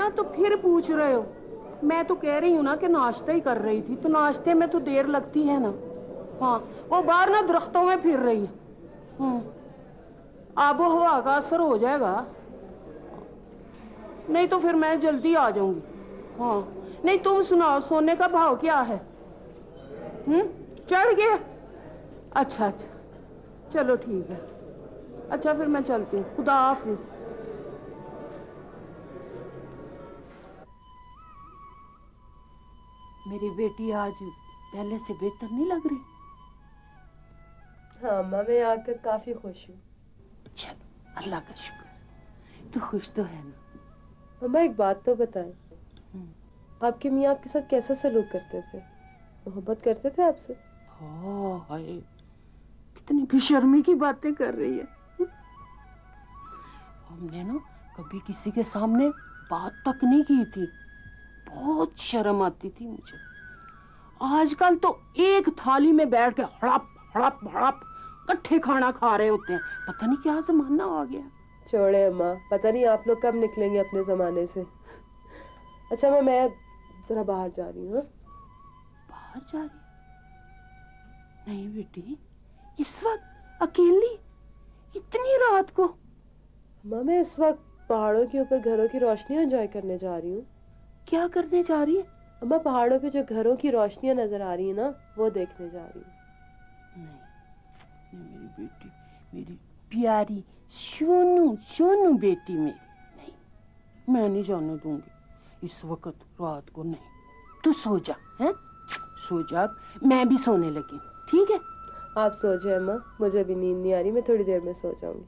ना तो फिर पूछ रहे हो। मैं तो कह रही हूँ ना कि नाश्ता ही कर रही थी, तो नाश्ते में तो देर लगती है ना। हाँ, वो बाहर ना दरख्तों में फिर रही है। हम्म, आबो हवा का असर हो जाएगा, नहीं तो फिर मैं जल्दी आ जाऊंगी। हाँ, नहीं तुम सुनाओ, सोने का भाव क्या है? हम्म, चढ़ गया? अच्छा अच्छा, चलो ठीक है। अच्छा फिर मैं चलती हूँ, खुदा हाफिज। मेरी बेटी आज पहले से बेहतर नहीं लग रही? हाँ अम्मा, मैं आकर काफी खुश हूँ। चलो अल्लाह का शुक्र, तो खुश तो है ना। अम्मा एक बात तो बताएं, आपके मियाँ आपके साथ कैसा सलूक करते थे? मोहब्बत करते थे आपसे? हाँ, हाय कितनी बेशर्मी की बातें कर रही है। हमने ना कभी किसी के सामने बात तक नहीं की थी, बहुत शर्म आती थी मुझे। आजकल तो एक थाली में बैठ के हड़प हड़प हड़प इकट्ठे खाना खा रहे होते हैं। पता नहीं क्या जमाना आ गया। छोड़े अम्मा, पता नहीं आप लोग कब निकलेंगे अपने जमाने से। अच्छा मैं मैं जरा बाहर जा रही हूँ। बाहर जा रही? नहीं बेटी, इस वक्त अकेली, इतनी रात को? अम्मा मैं इस वक्त पहाड़ों के ऊपर घरों की रोशनियां एंजॉय करने जा रही हूँ। क्या करने जा रही है? अम्मा पहाड़ों पे जो घरों की रोशनियां नजर आ रही है ना, वो देखने जा रही हूँ। नहीं, मेरी बेटी, मेरी प्यारी सोनू सोनू बेटी मेरी, नहीं, मैं नहीं जाने दूंगी इस वक्त रात को। नहीं, तू सो जा, हैं? सो जा, मैं भी सोने लगी। ठीक है, आप सो जाए अम्मा, मुझे भी नींद नहीं आ रही, मैं थोड़ी देर में सो जाऊंगी।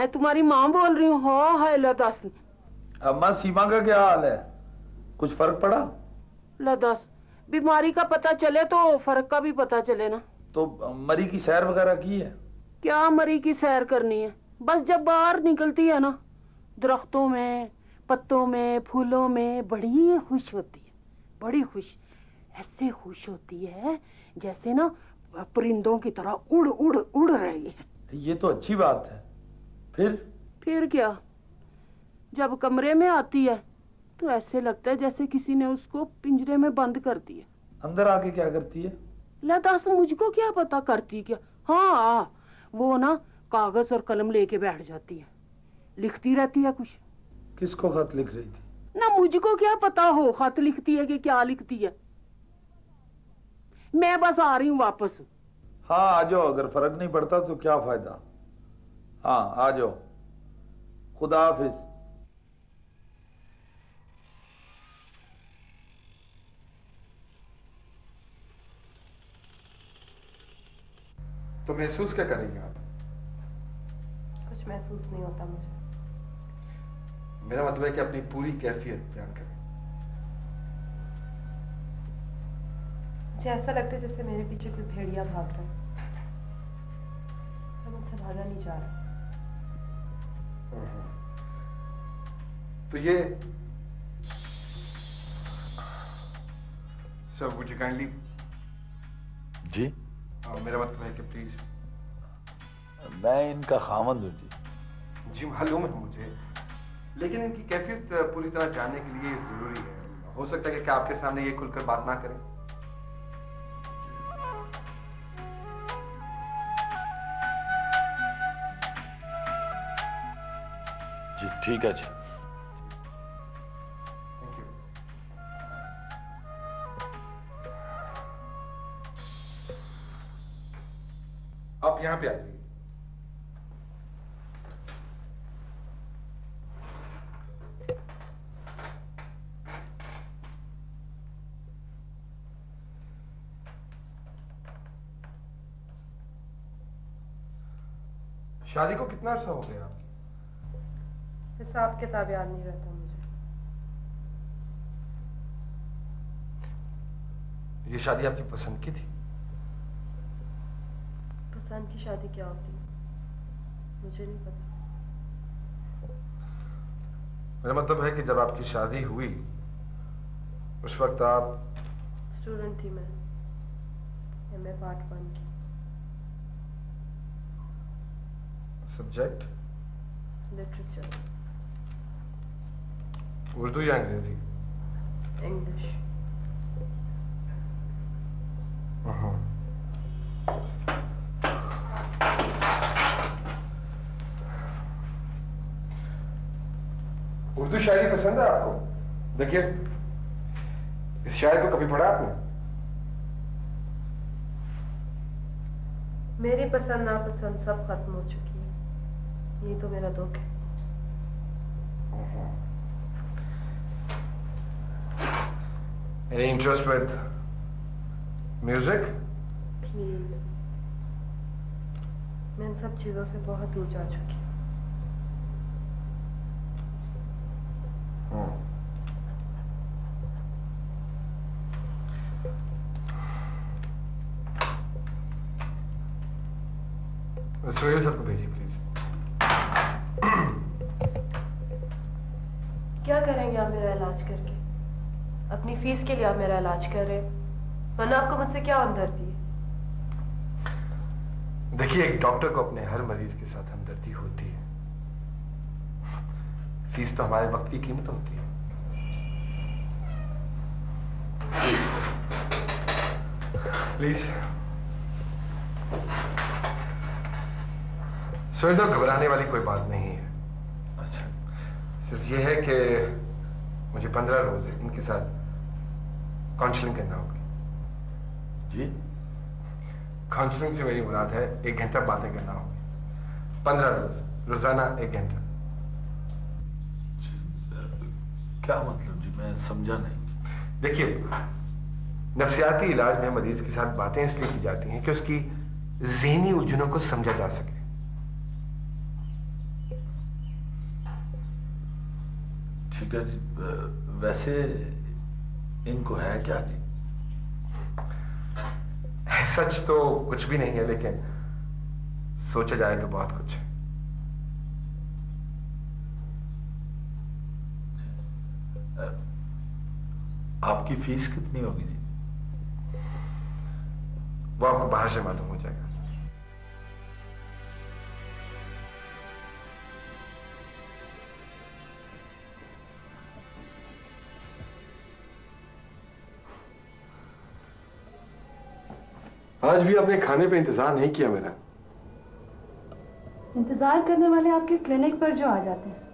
मैं तुम्हारी माँ बोल रही हूँ। हाँ है लदस। अम्मा सीमा का क्या हाल है? कुछ फर्क पड़ा? लदस बीमारी का पता चले तो फर्क का भी पता चले ना। तो मरी की सैर वगैरह की है? क्या मरी की सैर करनी है, बस जब बाहर निकलती है ना दरख्तों में, पत्तों में, फूलों में बड़ी खुश होती है, बड़ी खुश। ऐसे खुश होती है जैसे ना परिंदों की तरह उड़ उड़ उड़ रही है। ये तो अच्छी बात है। फिर फिर क्या, जब कमरे में आती है तो ऐसे लगता है जैसे किसी ने उसको पिंजरे में बंद कर दिया। अंदर आके क्या करती है? लदास मुझको क्या पता करती क्या। हाँ वो ना कागज और कलम लेके बैठ जाती है, लिखती रहती है कुछ। किसको खत लिख रही थी? ना मुझको क्या पता हो खत लिखती है कि क्या लिखती है। मैं बस आ रही हूँ वापस। हाँ आ जाओ, अगर फर्क नहीं पड़ता तो क्या फायदा। हाँ आ जाओ, खुदा हाफिज। तो महसूस क्या करेंगे आप? कुछ महसूस नहीं होता मुझे। मेरा मतलब है कि अपनी पूरी कैफियत बयान करें। मुझे ऐसा लगता है जैसे मेरे पीछे कोई भेड़िया भाग रहा है, मुझसे भागा नहीं जा रहा। तो ये सर वुड यू काइंडली। जी आ, मेरा मतलब है कि प्लीज। मैं इनका खामंद हूँ जी। जी मालूम है मुझे, लेकिन इनकी कैफियत पूरी तरह जानने के लिए जरूरी है। हो सकता है कि आपके सामने ये खुलकर बात ना करें। जी ठीक है जी। Thank you. आप यहां पे आ जाइए। शादी को कितना अर्सा हो गया? हिसाब किताब याद नहीं रहता मुझे। ये शादी आपकी पसंद की थी? पसंद की शादी क्या होती है मुझे नहीं पता। मेरा मतलब है कि जब आपकी शादी हुई उस वक्त आप स्टूडेंट थी मैं, एम ए पार्ट वन की। Subject literature. उर्दू या अंग्रेजी? इंग्लिश। उर्दू शायरी पसंद है आपको? देखिए इस शायर को कभी पढ़ा आपने? मेरी पसंद नापसंद सब खत्म हो चुकी है, ये तो मेरा दुख है। Any interest with music? Please, मैं इन सब चीजों से बहुत दूर जा चुकी हूँ। सुहेल सर को भेजिए प्लीज। क्या करेंगे आप मेरा इलाज करके? अपनी फीस के लिए आप मेरा इलाज कर रहे हैं, वरना आपको मुझसे क्या हमदर्दी है? देखिए एक डॉक्टर को अपने हर मरीज के साथ हमदर्दी होती है। फीस तो हमारे वक्त की कीमत होती है। प्लीज सुहेल साहब, घबराने वाली कोई बात नहीं है। अच्छा, सिर्फ ये है कि मुझे पंद्रह रोज इनके साथ काउंसलिंग करना होगी। जी? काउंसलिंग से मेरी मुराद है एक घंटा बातें करना होगी, पंद्रह रोज, रोजाना एक घंटा। क्या मतलब जी, मैं समझा नहीं। देखिए नफ्सियाती इलाज में मरीज के साथ बातें इसलिए की जाती हैं कि उसकी ज़हनी उलझनों को समझा जा सके। ठीक है जी। वैसे इनको है क्या जी? सच तो कुछ भी नहीं है, लेकिन सोचा जाए तो बहुत कुछ है। आपकी फीस कितनी होगी जी? वो आपको बाहर से मालूम हो जाएगा। आज भी आपने खाने पे इंतजार नहीं किया मेरा। इंतजार करने वाले आपके क्लिनिक पर जो आ जाते हैं।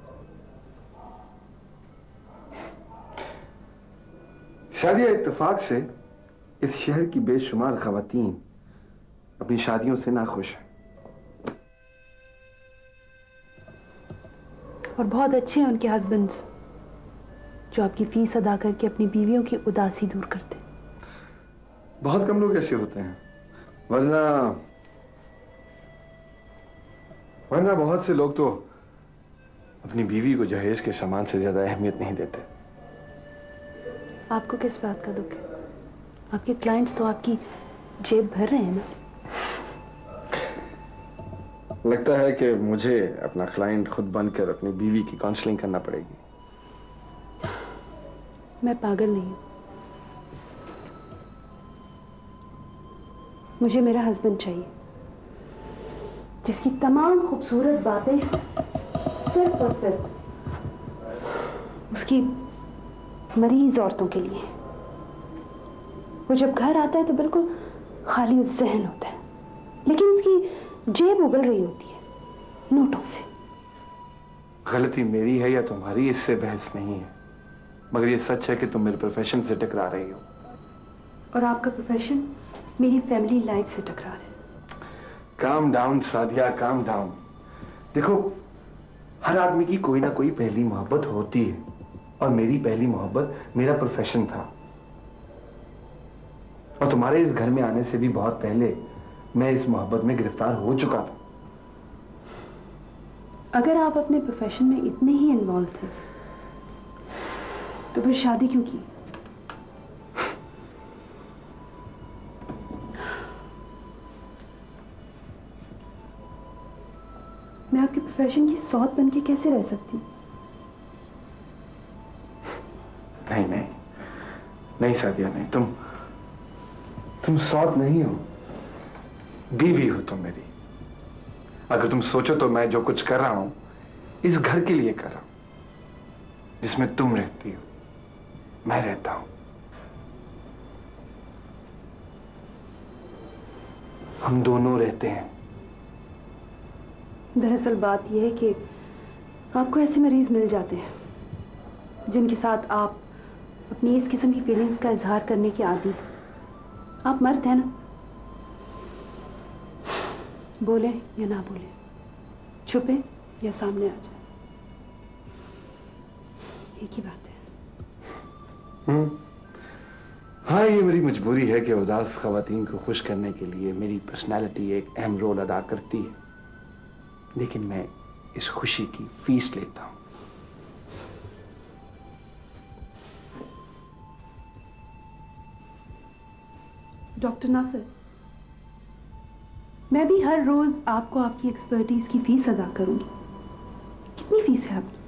शादिया इत्तेफाक से इस शहर की बेशुमार खवातीन अपनी शादियों से नाखुश हैं। और बहुत अच्छे हैं उनके हस्बैंड्स जो आपकी फीस अदा करके अपनी बीवियों की उदासी दूर करते हैं। बहुत कम लोग ऐसे होते हैं, वरना वरना बहुत से लोग तो अपनी बीवी को जहेज के सामान से ज्यादा अहमियत नहीं देते। आपको किस बात का दुख है? आपके क्लाइंट्स तो आपकी जेब भर रहे हैं ना। लगता है कि मुझे अपना क्लाइंट खुद बनकर अपनी बीवी की काउंसलिंग करना पड़ेगी। मैं पागल नहीं हूं। मुझे मेरा हस्बैंड चाहिए जिसकी तमाम खूबसूरत बातें सिर्फ और सिर्फ उसकी मरीज औरतों के लिए। वो जब घर आता है तो बिल्कुल खाली ज़हन होता है, लेकिन उसकी जेब उगल रही होती है नोटों से। गलती मेरी है या तुम्हारी, इससे बहस नहीं है, मगर ये सच है कि तुम मेरे प्रोफेशन से टकरा रही हो। और आपका प्रोफेशन मेरी फैमिली लाइफ से टकरा है। Calm down Sadia, calm down. देखो, हर आदमी की कोई ना कोई पहली मोहब्बत होती है, और मेरी पहली मोहब्बत मेरा प्रोफेशन था। और तुम्हारे इस घर में आने से भी बहुत पहले मैं इस मोहब्बत में गिरफ्तार हो चुका था। अगर आप अपने प्रोफेशन में इतने ही इन्वॉल्व थे तो फिर शादी क्यों की? मैं आपके प्रोफेशन की सौत बन के कैसे रह सकती हूँ? नहीं नहीं नहीं सादिया, नहीं। तुम तुम सौत नहीं हो, बीवी हो तुम मेरी। अगर तुम सोचो तो मैं जो कुछ कर रहा हूं इस घर के लिए कर रहा हूं जिसमें तुम रहती हो, मैं रहता हूं। हम दोनों रहते हैं। दरअसल बात यह है कि आपको ऐसे मरीज मिल जाते हैं जिनके साथ आप अपनी इस किस्म की फीलिंग्स का इजहार करने के आदी थे। आप मर्द हैं ना, बोले या ना बोले, छुपे या सामने आ जाए, एक ही बात है। हम्म, हाँ, ये मेरी मजबूरी है कि उदास खवातीन को खुश करने के लिए मेरी पर्सनालिटी एक अहम रोल अदा करती है, लेकिन मैं इस खुशी की फीस लेता हूं। डॉक्टर नासिर, मैं भी हर रोज आपको आपकी एक्सपर्टीज की फीस अदा करूंगी। कितनी फीस है आपकी?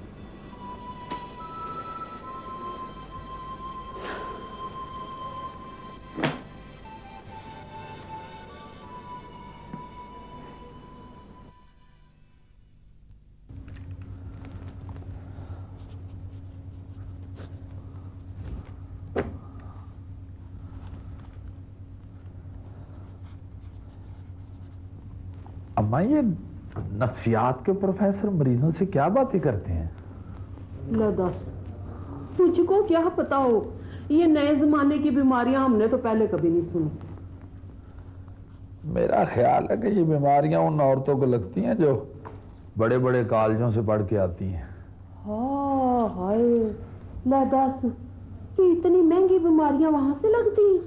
अम्मा, ये नफ्सियात के प्रोफेसर मरीजों से क्या बातें करते हैं? तुझको क्या पता हो, ये नए जमाने की बीमारियां हमने तो पहले कभी नहीं सुनी। मेरा ख्याल है कि ये बीमारियां उन औरतों को लगती हैं जो बड़े बड़े कॉलेजों से पढ़ के आती हैं। हाँ, हाय ले दस, ये इतनी महंगी बीमारियां वहां से लगती हैं?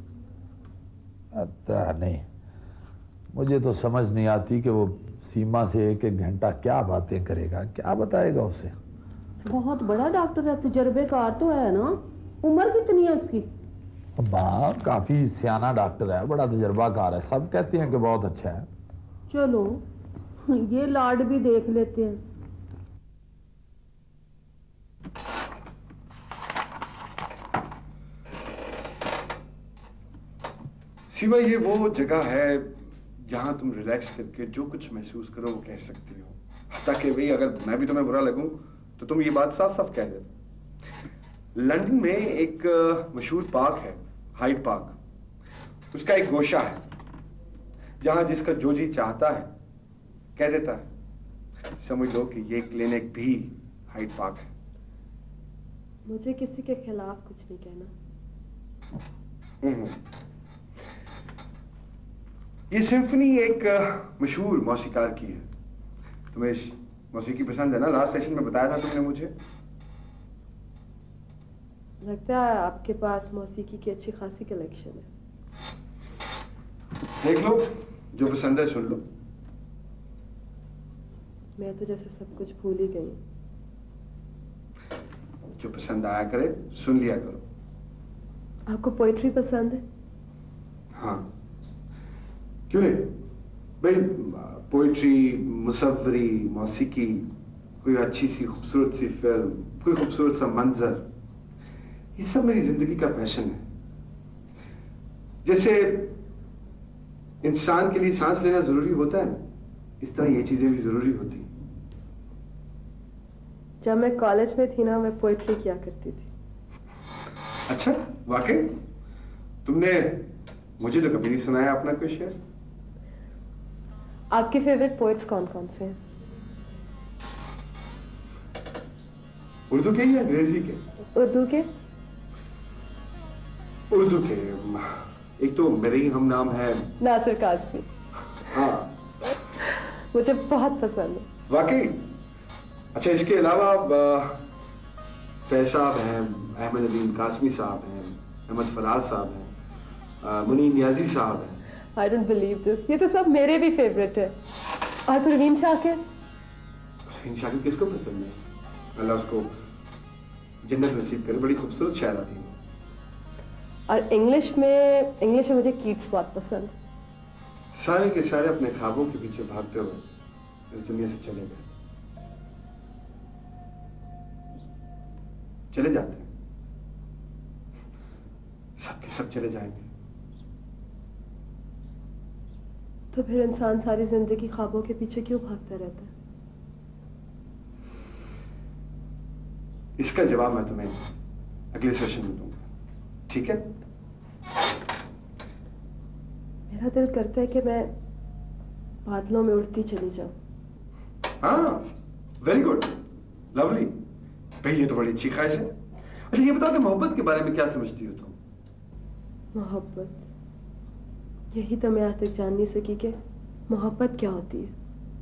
पता नहीं, मुझे तो समझ नहीं आती कि वो सीमा से एक एक घंटा क्या बातें करेगा, क्या बताएगा उसे। बहुत बड़ा डॉक्टर है, तजर्बेकार तो है ना। उम्र कितनी है उसकी? अब्बा काफी सियाना डॉक्टर है, बड़ा तजर्बाकार है, सब कहते हैं कि बहुत अच्छा है। चलो ये लाड भी देख लेते हैं। सीमा, ये वो जगह है जहां तुम रिलैक्स करके जो कुछ महसूस करो वो कह सकती हो। ताकि भाई अगर मैं भी तुम्हें बुरा लगूं तो तुम ये बात साफ साफ कह देते। लंदन में एक मशहूर पार्क है, हाइड पार्क। उसका एक गोशा है जहां जिसका जो जी चाहता है कह देता है। समझ लो कि ये क्लिनिक भी हाइड पार्क है। मुझे किसी के खिलाफ कुछ नहीं कहना। हम्म। ये सिम्फनी एक मशहूर मौसीकार की है। तुम्हें मौसीकी पसंद है ना? लास्ट सेशन में बताया था तुमने मुझे। लगता है आपके पास मौसीकी की अच्छी खासी कलेक्शन है। देख लो, जो पसंद है सुन लो। मैं तो जैसे सब कुछ भूल ही गई। जो पसंद आया करे सुन लिया करो। आपको पोइट्री पसंद है? हाँ, क्यों नहीं भाई। पोइट्री, मुसव्वरी, मौसीकी, कोई अच्छी सी खूबसूरत सी फिल्म, कोई खूबसूरत सा मंजर, ये सब मेरी जिंदगी का पैशन है। जैसे इंसान के लिए सांस लेना जरूरी होता है, इस तरह ये चीजें भी जरूरी होती। जब मैं कॉलेज में थी ना, मैं पोइट्री किया करती थी। अच्छा, वाकई? तुमने मुझे तो कभी नहीं सुनाया अपना कोई शेर। आपके फेवरेट पोइट्स कौन कौन से हैं? उर्दू के या अंग्रेजी के? उर्दू के। उर्दू के एक तो मेरे ही हम नाम है नासिर काज़मी। हाँ, मुझे बहुत पसंद है। वाकई? अच्छा, इसके अलावा फैज साहब हैं, अहमद अलीम कासमी साहब हैं, अहमद फराज साहब हैं, मुनीर नियाजी साहब हैं। I don't believe this. ये तो सब मेरे भी फेवरेट है। और परवीन शाकिर? परवीन शाकिर किसको पसंद है? अल्लाह उसको जन्नत नसीब करे, बड़ी खूबसूरत शायरा थी। और इंग्लिश में इंग्लिश में मुझे कीट्स बहुत पसंद। सारे के सारे अपने ख्वाबों के पीछे भागते हुए इस दुनिया से चले गए, चले जाते हैं, सब के सब चले जाएंगे। तो फिर इंसान सारी जिंदगी ख्वाबों के पीछे क्यों भागता रहता है? इसका जवाब मैं तुम्हें अगले सेशन में दूंगा, ठीक है? मेरा दिल करता है कि मैं बादलों में उड़ती चली जाऊं। हाँ, वेरी गुड, लवली। भाई ये तो बड़ी अच्छी ख्वाहिश है। अच्छा, ये बताओ कि मोहब्बत के बारे में क्या समझती हो तुम? मोहब्बत, यही तो मैं आज तक जान नहीं सकी कि मोहब्बत क्या होती है।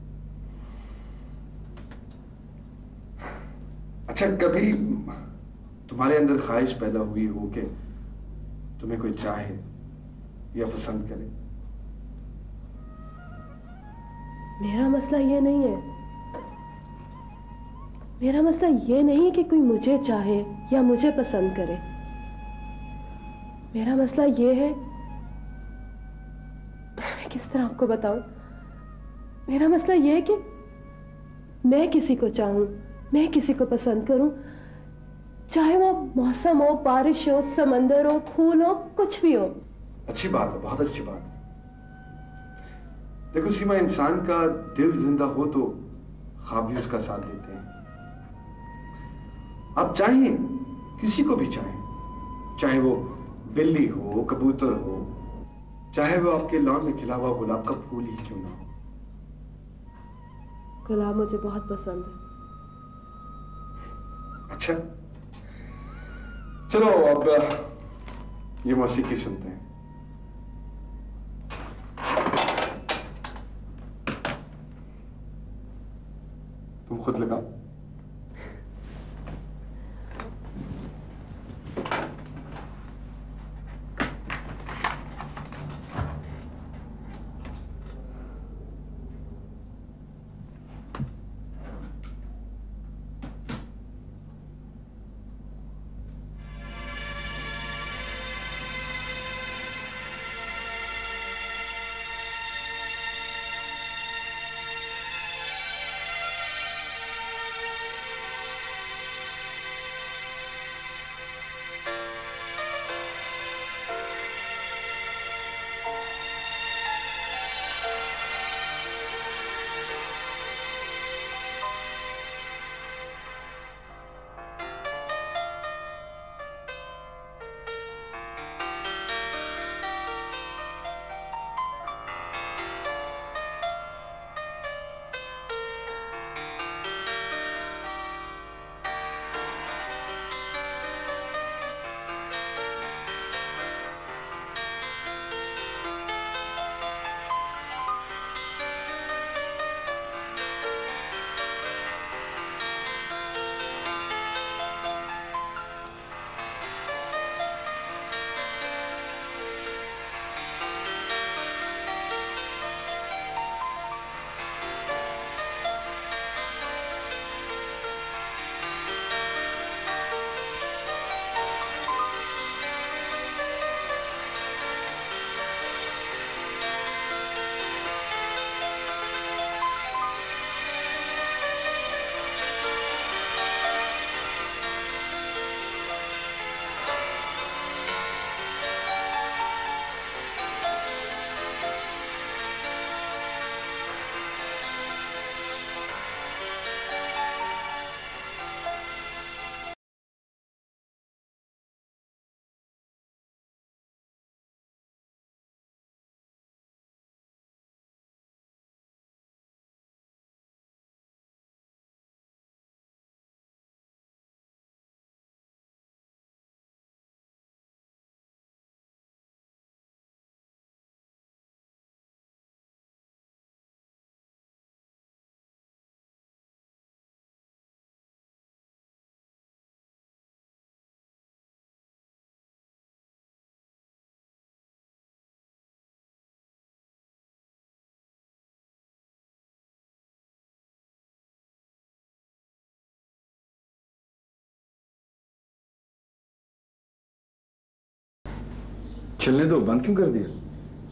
अच्छा, कभी तुम्हारे अंदर ख्वाहिश पैदा हुई हो कि तुम्हें कोई चाहे या पसंद करे? मेरा मसला ये नहीं है। मेरा मसला ये नहीं है कि कोई मुझे चाहे या मुझे पसंद करे। मेरा मसला ये है, मैं किस तरह आपको बताऊं? मेरा मसला ये है कि मैं किसी को चाहूं, मैं किसी को पसंद करूं, चाहे वो मौसम हो, बारिश हो, समंदर हो, फूल हो, कुछ भी हो। अच्छी बात है, बहुत अच्छी बात है। देखो सीमा, इंसान का दिल जिंदा हो तो ख्वाब भी उसका साथ देते हैं। आप चाहें, किसी को भी चाहें, चाहे वो बिल्ली हो, कबूतर हो, चाहे वो आपके लॉन में खिला हुआ गुलाब का फूल ही क्यों ना हो। गुलाब मुझे बहुत पसंद है। अच्छा, चलो अब ये मौसीकी सुनते हैं। तुम खुद लगाओ। चलने दो, बंद क्यों कर दिया?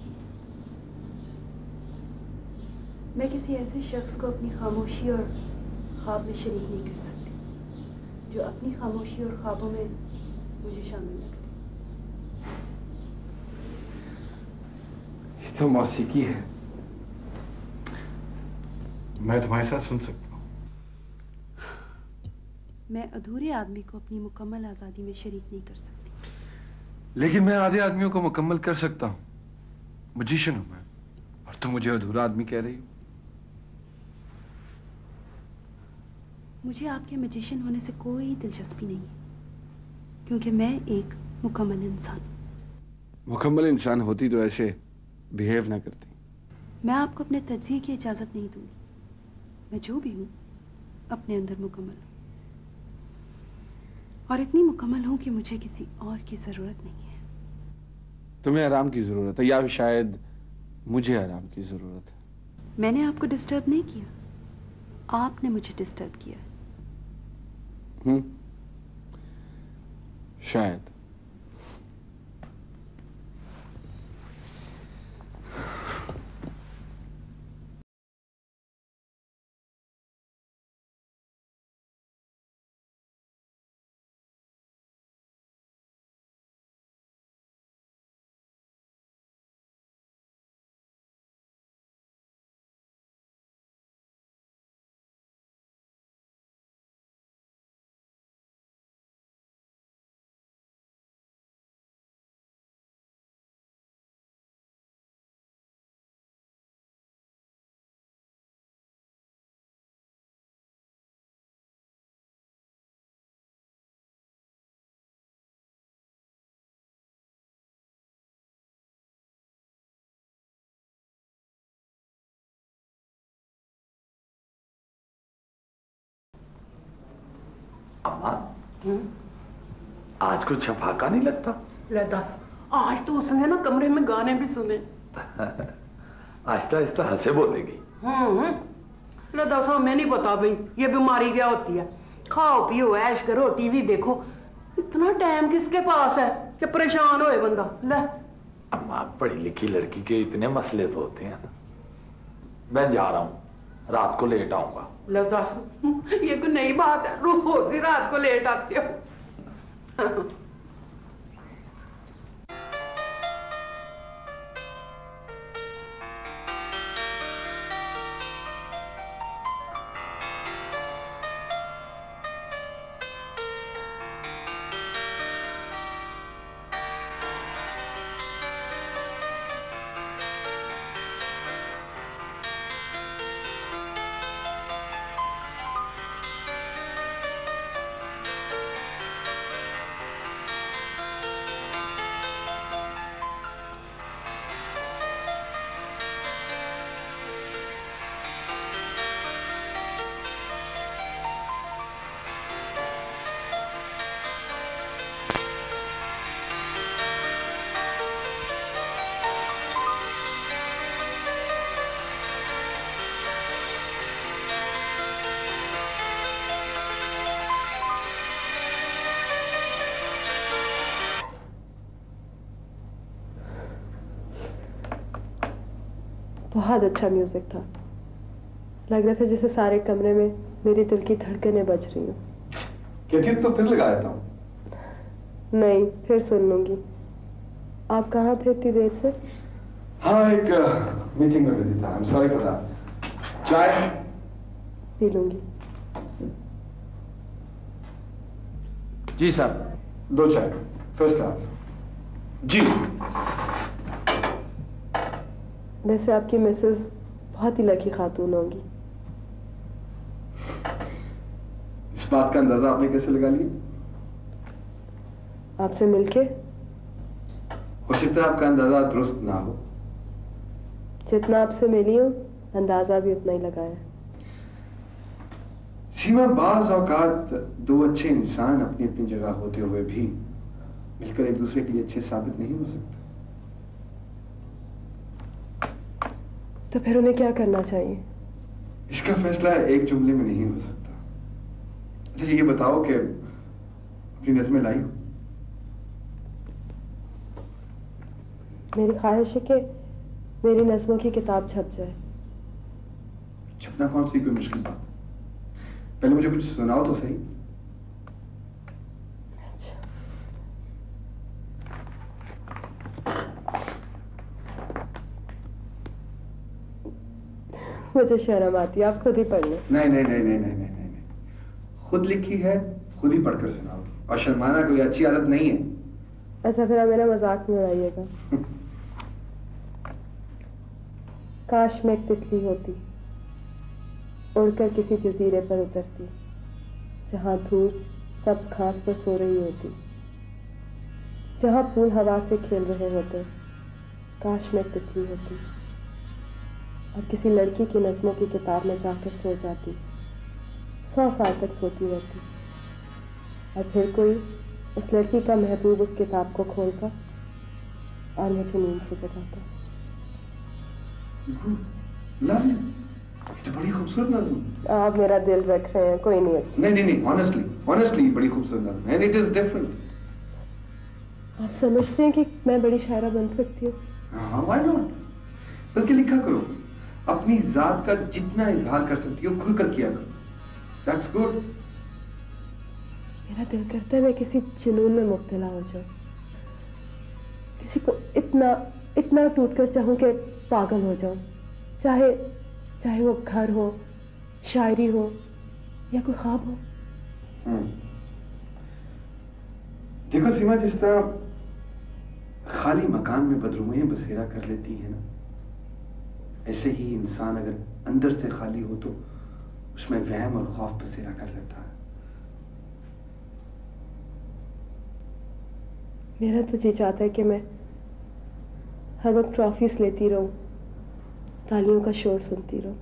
मैं किसी ऐसे शख्स को अपनी खामोशी और ख्वाब में शरीक नहीं कर सकती जो अपनी खामोशी और ख्वाबों में मुझे शामिल न करे। ये तो मौसीकी है, मैं तुम्हारे साथ सुन सकता हूँ। मैं अधूरे आदमी को अपनी मुकम्मल आज़ादी में शरीक नहीं कर सकती। लेकिन मैं आधे आदमियों को मुकम्मल कर सकता हूँ। मजिशियन हूँ मैं, और तुम मुझे अधूरा आदमी कह रही हो। मुझे आपके मैजिशियन होने से कोई दिलचस्पी नहीं है, क्योंकि मैं एक मुकम्मल इंसान हूँ। मुकम्मल इंसान होती तो ऐसे बिहेव ना करती। मैं आपको अपने तज्ज़िये की इजाज़त नहीं दूंगी। मैं जो भी हूँ अपने अंदर मुकम्मल हूँ, और इतनी मुकम्मल हूँ कि मुझे किसी और की ज़रूरत नहीं है। तुम्हें आराम की ज़रूरत है, या शायद मुझे आराम की ज़रूरत है। मैंने आपको डिस्टर्ब नहीं किया, आपने मुझे डिस्टर्ब किया। हम्म, शायद। अम्मा, आज कुछ छफाका नहीं लगता? ले दस, आज तो उसने ना कमरे में गाने भी सुने। आहिस्ता आहिस्ता हंसे बोलेगी। हम्म, ले दस, हमें नहीं पता भाई ये बीमारी क्या होती है। खाओ पियो ऐश करो, टीवी देखो, इतना टाइम किसके पास है कि परेशान होए बंदा। ले अम्मा, पढ़ी लिखी लड़की के इतने मसले तो होते हैं ना। मैं जा रहा हूँ, रात को लेट आऊंगा। ले दस, ये कोई नई बात है, रोज ही रात को लेट आती हो। बहुत अच्छा म्यूजिक था। लग रहा था जैसे सारे कमरे में मेरी दिल की धड़कनें बज रही हूँ। कहती तो फिर लगा देता हूँ। नहीं, फिर सुन लूंगी। आप कहाँ थे इतनी देर से? हाँ, एक मीटिंग में बिजी था। I'm sorry for that. चाय पी लूंगी। जी साहब, दो चाय, फर्स्ट क्लास। जी। वैसे आपकी मिसेस बहुत ही लकी खातून होंगी। इस बात का अंदाजा आपने कैसे लगा लिया? आपसे मिलके। हो सकता है आपका अंदाजा दुरुस्त ना हो। जितना आपसे मिली हूँ, अंदाजा भी उतना ही लगाया। सीमा, बाज औकात दो अच्छे इंसान अपनी अपनी जगह होते हुए भी मिलकर एक दूसरे के लिए अच्छे साबित नहीं हो सकते। तो फिर उन्हें क्या करना चाहिए? इसका फैसला एक जुमले में नहीं हो सकता। अच्छा, ये बताओ कि अपनी नज़में लाई हो? मेरी ख्वाहिश है कि मेरी नज़्मों की किताब छप जाए। छपना कौन सी कोई मुश्किल बात? पहले मुझे कुछ सुनाओ तो सही। मुझे शर्म आती है, आप खुद ही पढ़ लो। नहीं नहीं नहीं नहीं नहीं नहीं नहीं खुद लिखी है, खुद ही पढ़कर सुनाओगी, और शर्माना कोई अच्छी आदत नहीं है। अच्छा फिर आप मेरा मजाक नहीं उड़ाइएगा। काश मैं एक तितली होती, उड़कर किसी जजीरे पर उतरती, जहाँ धूप सब्ज घास पर सो रही होती, जहाँ फूल हवा से खेल रहे होते। काश मैं एक तितली होती और किसी लड़की की नज़्मों की किताब में जाकर सो जाती, सौ साल तक सोती रहती, और फिर कोई उस लड़की का महबूब उस किताब को खोलता और मुझे नींद से जगाता। तो बड़ी खूबसूरत नज़्म। आप मेरा दिल रख रहे हैं, कोई नहीं अच्छा। नहीं नहीं नहीं ऑनेस्टली ऑनेस्टली बड़ी खूबसूरत नज़्म एंड इट इज डिफरेंट। आप समझते हैं कि मैं बड़ी शायरा बन सकती हूँ? हाँ व्हाई नॉट, बल्कि लिखा करो, अपनी जात का जितना इजहार कर सकती हो खुलकर किया करो, दैट्स गुड। मेरा दिल करता है मैं किसी जुनून में मुब्तला हो जाऊं, किसी को इतना इतना टूट कर चाहूं कि पागल हो जाऊं, चाहे चाहे वो घर हो, शायरी हो या कोई ख्वाब हो। देखो सीमा, जिस तरह खाली मकान में बदरूहें बसेरा कर लेती है ना, ऐसे ही इंसान अगर अंदर से खाली हो तो उसमें वहम और खौफ बसेरा कर लेता है। मेरा तो जी चाहता है कि मैं हर वक्त ट्रॉफीज लेती रहूं, तालियों का शोर सुनती रहूं।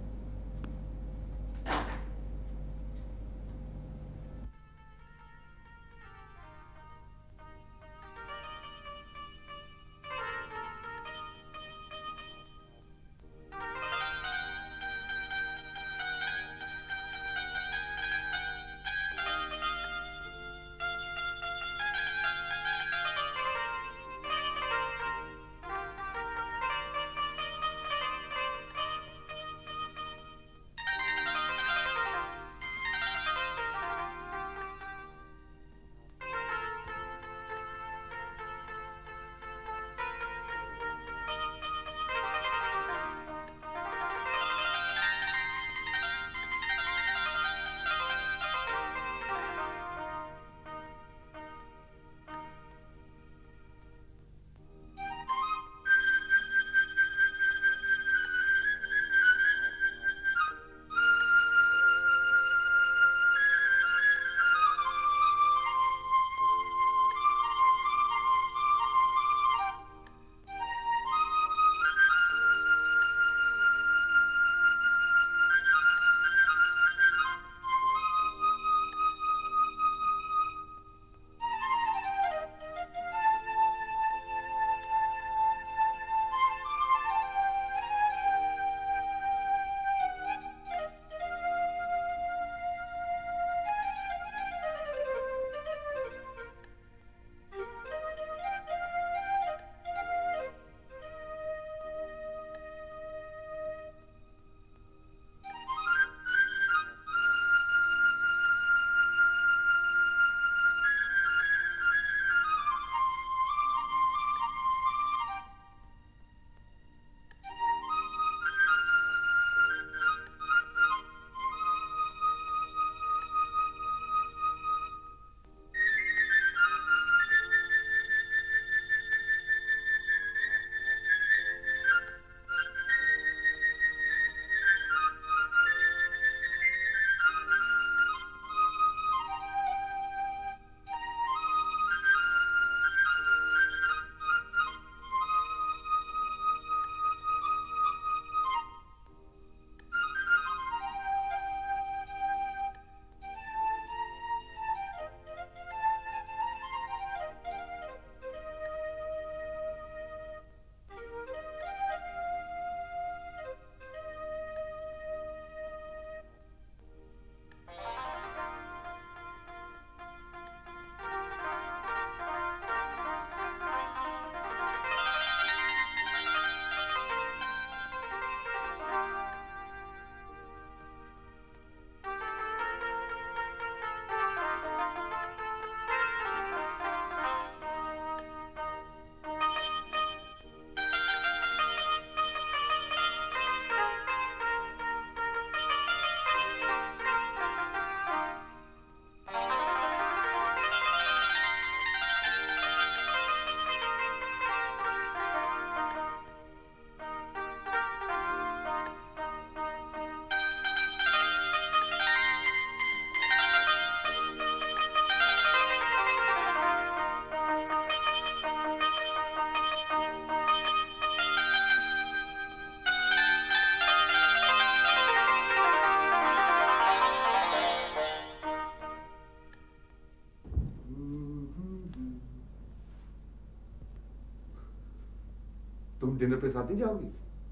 तुम डिनर पे साथ नहीं जाओगी?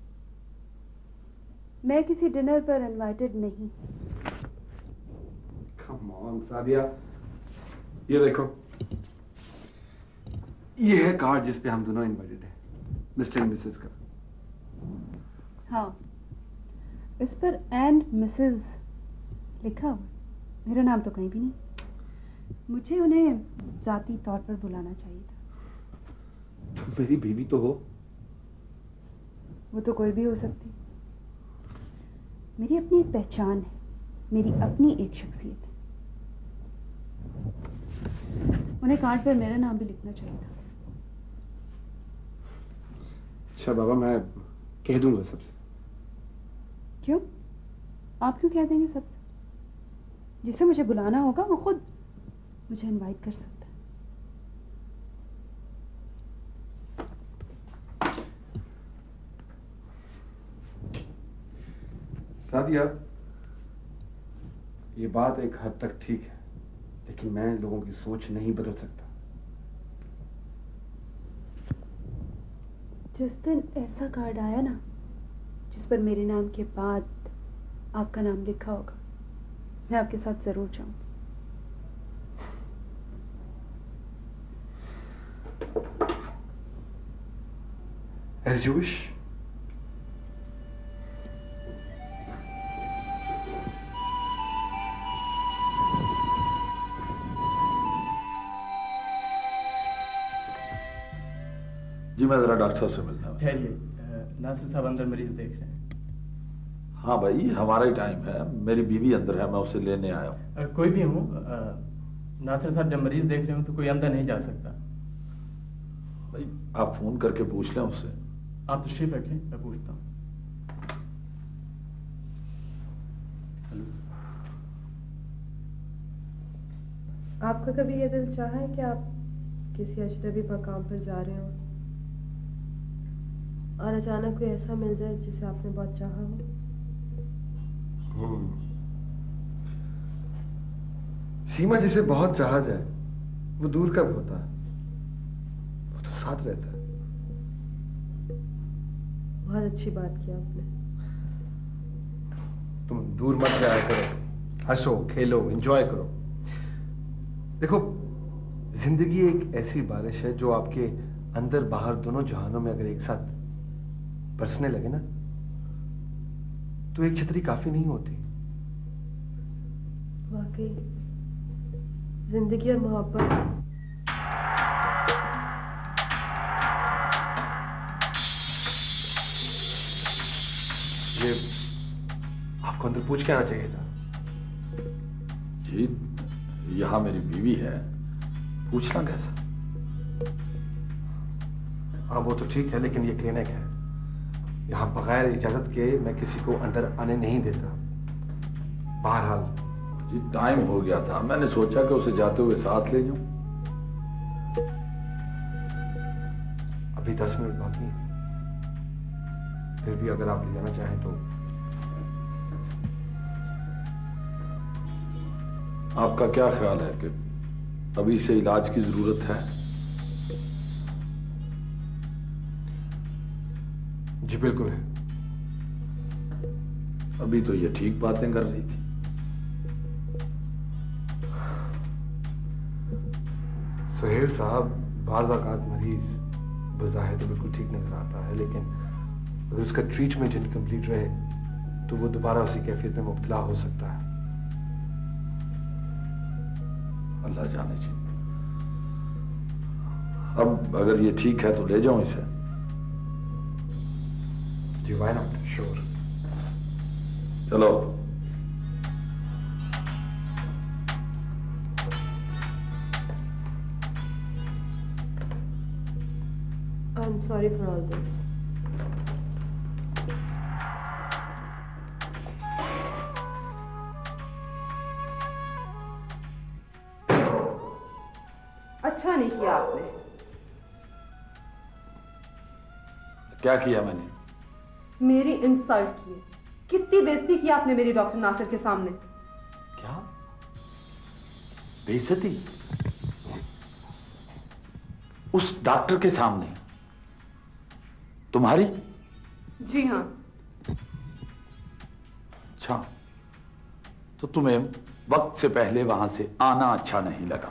मैं किसी डिनर पर इनवाइटेड नहीं। कम ऑन सादिया, ये देखो, ये है कार्ड जिस पे हम दोनों इनवाइटेड हैं, मिस्टर एंड मिसेस का। हाँ, इस पर एंड मिसेस लिखा हुआ, मेरा नाम तो कहीं भी नहीं। मुझे उन्हें जाती तौर पर बुलाना चाहिए था। तुम मेरी बीवी तो हो। वो तो कोई भी हो सकती। मेरी अपनी एक पहचान है, मेरी अपनी एक शख्सियत है। उन्हें कार्ड पर मेरा नाम भी लिखना चाहिए था। अच्छा बाबा, मैं कह दूंगा सबसे। क्यों? आप क्यों कह देंगे सबसे? जिसे मुझे बुलाना होगा वो खुद मुझे इनवाइट कर सकता है। सादिया, ये बात एक हद तक ठीक है, लेकिन मैं लोगों की सोच नहीं बदल सकता। जिस दिन ऐसा कार्ड आया ना जिस पर मेरे नाम के बाद आपका नाम लिखा होगा, मैं आपके साथ जरूर जाऊंगी। As you wish. जी मैं जरा डॉक्टर साहब से मिलना है। ठहरिए, नासिर साहब अंदर मरीज देख रहे हैं। हाँ भाई, हमारा ही टाइम है, मेरी बीवी अंदर है, मैं उसे लेने आया हूँ। कोई भी हूँ, नासिर साहब जब मरीज देख रहे हो तो कोई अंदर नहीं जा सकता। भाई आप फोन करके पूछ लें उससे। आप तशरीफ रखें, मैं पूछता हूँ। आपका कभी ये दिल चाहा है कि आप किसी अजनबी मकाम पर जा रहे हो और अचानक कोई ऐसा मिल जाए जिसे आपने बहुत चाहा हो? सीमा जिसे बहुत चाहा जाए वो दूर कब होता है, वो तो साथ रहता है। बहुत अच्छी बात की आपने। तुम दूर मत जाया करो, हंसो खेलो एंजॉय करो। देखो, जिंदगी एक ऐसी बारिश है जो आपके अंदर बाहर दोनों जहानों में अगर एक साथ बरसने लगे ना तो एक छतरी काफी नहीं होती। वाकई जिंदगी और मोहब्बत ये आपको अंदर पूछ के आना चाहिए था। जी यहाँ मेरी बीवी है, पूछना कैसा? हाँ वो तो ठीक है, लेकिन ये क्लिनिक है, यहाँ बगैर इजाजत के मैं किसी को अंदर आने नहीं देता। बहरहाल जी टाइम हो गया था, मैंने सोचा कि उसे जाते हुए साथ ले जाऊं। अभी दस मिनट बाकी है, फिर भी अगर आप ले जाना चाहें तो। आपका क्या ख्याल है कि अभी से इलाज की जरूरत है? जी बिल्कुल है। अभी तो ये ठीक बातें कर रही थी। सुहेल साहब, बाज़ औक़ात मरीज बज़ाहिर तो बिल्कुल ठीक नजर आता है, लेकिन अगर उसका ट्रीटमेंट इनकम्प्लीट रहे तो वो दोबारा उसी कैफियत में मुब्तला हो सकता है। अल्लाह जाने चाहिए। अब अगर ये ठीक है तो ले जाऊं इसे। जी व्हाई नॉट, श्योर। चलो। I'm sorry for all this. अच्छा नहीं किया आपने। क्या किया मैंने? मेरी इंसल्ट की, कितनी बेइज्जती की आपने मेरी डॉक्टर नासिर के सामने। क्या बेइज्जती? उस डॉक्टर के सामने? तुम्हारी? जी हाँ। अच्छा, तो तुम्हें वक्त से पहले वहां से आना अच्छा नहीं लगा?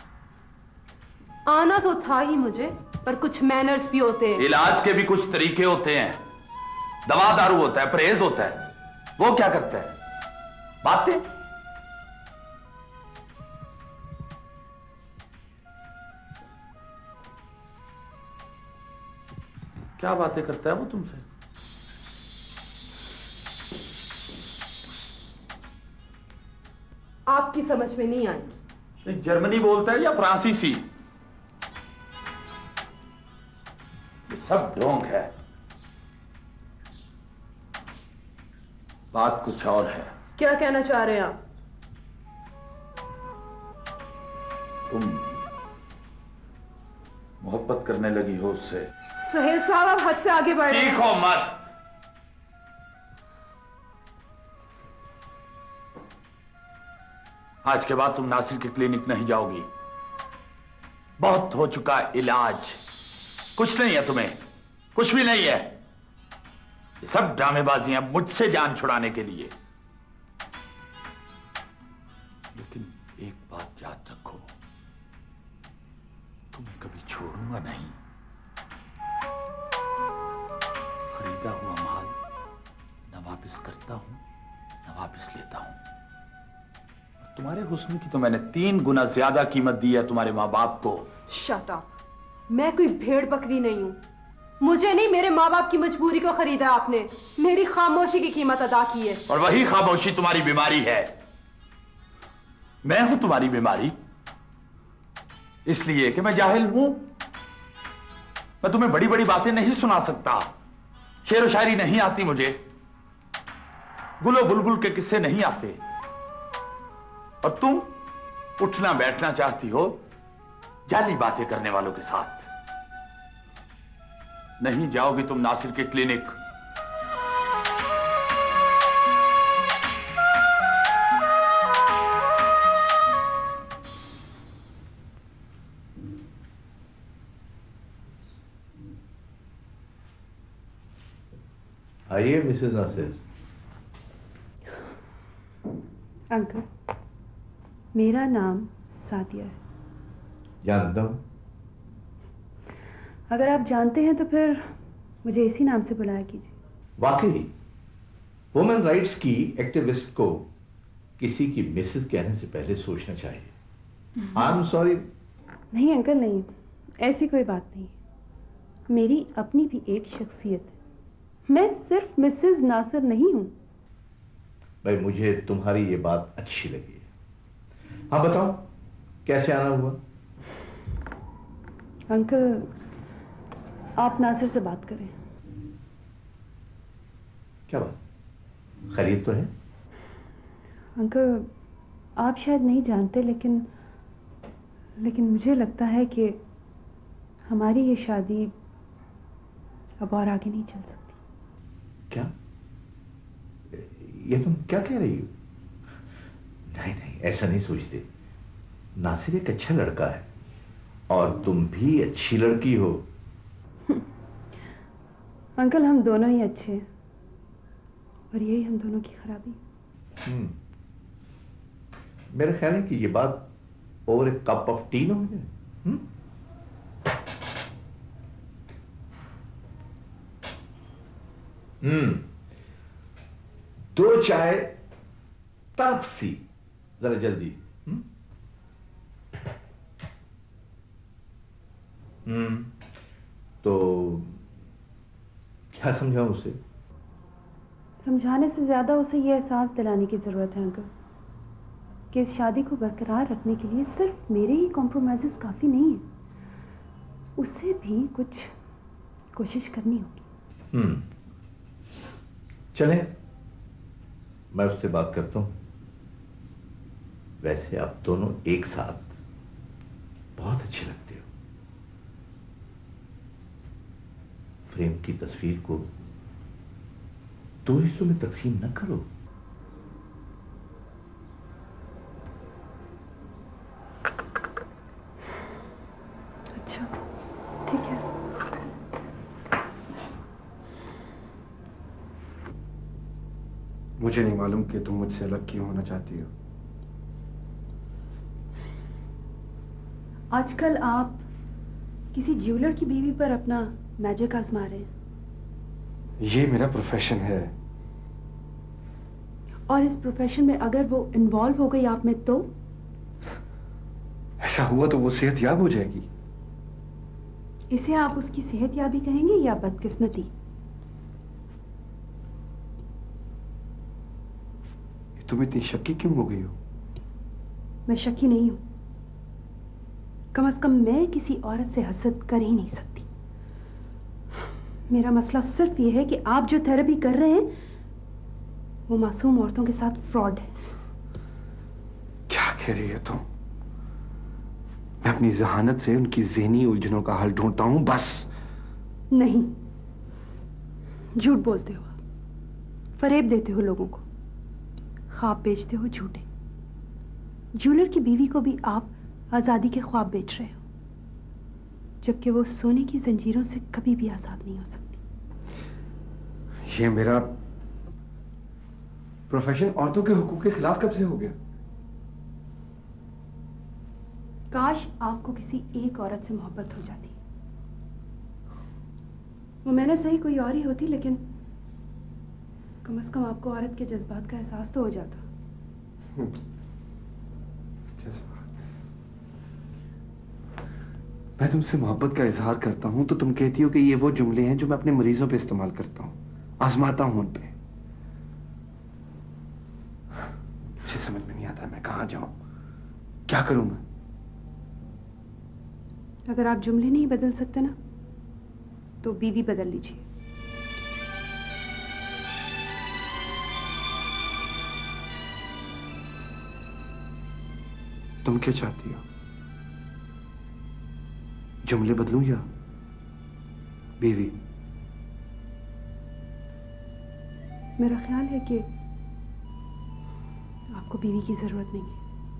आना तो था ही मुझे, पर कुछ मैनर्स भी होते हैं। इलाज के भी कुछ तरीके होते हैं। दवा दारू होता है, परहेज होता है। वो क्या करता है? बातें। क्या बातें करता है वो तुमसे? आपकी समझ में नहीं आएगी। जर्मनी बोलता है या फ्रांसीसी? ये सब ढोंग है। बात कुछ और है। क्या कहना चाह रहे हैं आप? तुम मोहब्बत करने लगी हो उससे। सुहेल साहब, आप हद से आगे बढ़ रहे हैं। चीखो मत। आज के बाद तुम नासिर के क्लिनिक नहीं जाओगी। बहुत हो चुका इलाज। कुछ नहीं है तुम्हें, कुछ भी नहीं है। ये सब ड्रामेबाजियां मुझसे जान छुड़ाने के लिए। लेकिन एक बात याद रखो, तुम्हें कभी छोड़ूंगा नहीं। खरीदा हुआ माल न वापस करता हूं न वापस लेता हूं। और तुम्हारे हुस्न की तो मैंने तीन गुना ज्यादा कीमत दी है तुम्हारे माँ बाप को। Shut up. मैं कोई भेड़ बकरी नहीं हूं। मुझे नहीं, मेरे माँ बाप की मजबूरी को खरीदा आपने। मेरी खामोशी की कीमत अदा की है। और वही खामोशी तुम्हारी बीमारी है। मैं हूं तुम्हारी बीमारी, इसलिए कि मैं जाहिल हूं। मैं तुम्हें बड़ी बड़ी बातें नहीं सुना सकता। शेर व शायरी नहीं आती मुझे। गुलो बुलबुल के किस्से नहीं आते। और तुम उठना बैठना चाहती हो जाली बातें करने वालों के साथ। नहीं जाओगी तुम नासिर के क्लिनिक। आइए मिसेस नासिर। अंकल, मेरा नाम सादिया है। जानता हूं। अगर आप जानते हैं तो फिर मुझे इसी नाम से बुलाया कीजिए। वाकई वुमेन राइट्स की एक्टिविस्ट को किसी की मिसेस कहने से पहले सोचना चाहिए। I am sorry. नहीं अंकल, नहीं, ऐसी कोई बात नहीं। मेरी अपनी भी एक शख्सियत है। मैं सिर्फ मिसेस नासिर नहीं हूं। भाई, मुझे तुम्हारी ये बात अच्छी लगी है। हाँ बताओ, कैसे आना हुआ? अंकल, आप नासिर से बात करें। क्या बात? खरीद तो है? अंकल, आप शायद नहीं जानते, लेकिन लेकिन मुझे लगता है कि हमारी ये शादी अब और आगे नहीं चल सकती। क्या? ये तुम क्या कह रही हो? नहीं नहीं, ऐसा नहीं सोचते। नासिर एक अच्छा लड़का है और तुम भी अच्छी लड़की हो। अंकल, हम दोनों ही अच्छे हैं और यही हम दोनों की खराबी। हम्म, मेरा ख्याल है कि ये बात over a cup of tea ना हो जाए। हम्म हम्म दो चाय तड़क सी, जरा जल्दी। हम्म हम्म तो क्या समझाऊं उसे? समझाने से ज्यादा उसे यह एहसास दिलाने की जरूरत है अंकल कि इस शादी को बरकरार रखने के लिए सिर्फ मेरे ही कॉम्प्रोमाइजेस काफी नहीं है। उसे भी कुछ कोशिश करनी होगी। हम्म चले, मैं उससे बात करता हूं। वैसे आप दोनों एक साथ बहुत अच्छे लगते हो। फ्रेम की तस्वीर को दो हिस्सों में तकसीम न करो। अच्छा, ठीक है। मुझे नहीं मालूम कि तुम मुझसे अलग क्यों होना चाहती हो। आजकल आप किसी ज्वेलर की बीवी पर अपना मैजिक आजमा रहे हैं। ये मेरा प्रोफेशन है। और इस प्रोफेशन में अगर वो इन्वॉल्व हो गई आप में तो? ऐसा हुआ तो वो सेहतयाब हो जाएगी। इसे आप उसकी सेहतयाबी कहेंगे या बदकिस्मती? तुम इतनी शक्की क्यों हो गई हो? मैं शक्की नहीं हूं। कम से कम मैं किसी औरत से हसद कर ही नहीं सकती। मेरा मसला सिर्फ ये है कि आप जो थेरेपी कर रहे हैं वो मासूम औरतों के साथ फ्रॉड है। क्या कह रही है तुम? मैं अपनी जहानत से उनकी ज़हनी उलझनों का हल ढूंढता हूं, बस। नहीं, झूठ बोलते हो, फरेब देते हो लोगों को, ख्वाब बेचते हो झूठे। ज्वेलर की बीवी को भी आप आजादी के ख्वाब बेच रहे हो, जबकि वो सोने की जंजीरों से कभी भी आजाद नहीं हो सकती। ये मेरा प्रोफेशन औरतों के हुकूक के खिलाफ कब से हो गया? काश आपको किसी एक औरत से मोहब्बत हो जाती। वो मैंने सही कोई और ही होती, लेकिन कम से कम आपको औरत के जज्बात का एहसास तो हो जाता। जज्बात? मैं तुमसे मोहब्बत का इजहार करता हूं तो तुम कहती हो कि ये वो जुमले हैं जो मैं अपने मरीजों पे इस्तेमाल करता हूं, आजमाता हूं उन पे। मुझे समझ में नहीं आता मैं कहां जाऊं, क्या करूं मैं? अगर आप जुमले नहीं बदल सकते ना, तो बीवी बदल लीजिए। तुम क्या चाहती हो? जुमले बदलूं या बीवी? मेरा ख्याल है कि आपको बीवी की जरूरत नहीं है।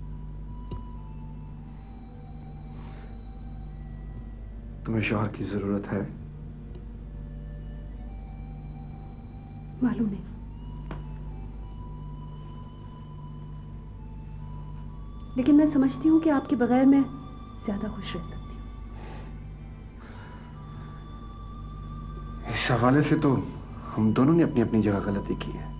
तुम्हें शौहर की जरूरत है? मालूम नहीं। लेकिन मैं समझती हूँ कि आपके बगैर मैं ज्यादा खुश रह सकती हूँ। इस हवाले से तो हम दोनों ने अपनी अपनी जगह गलती की है।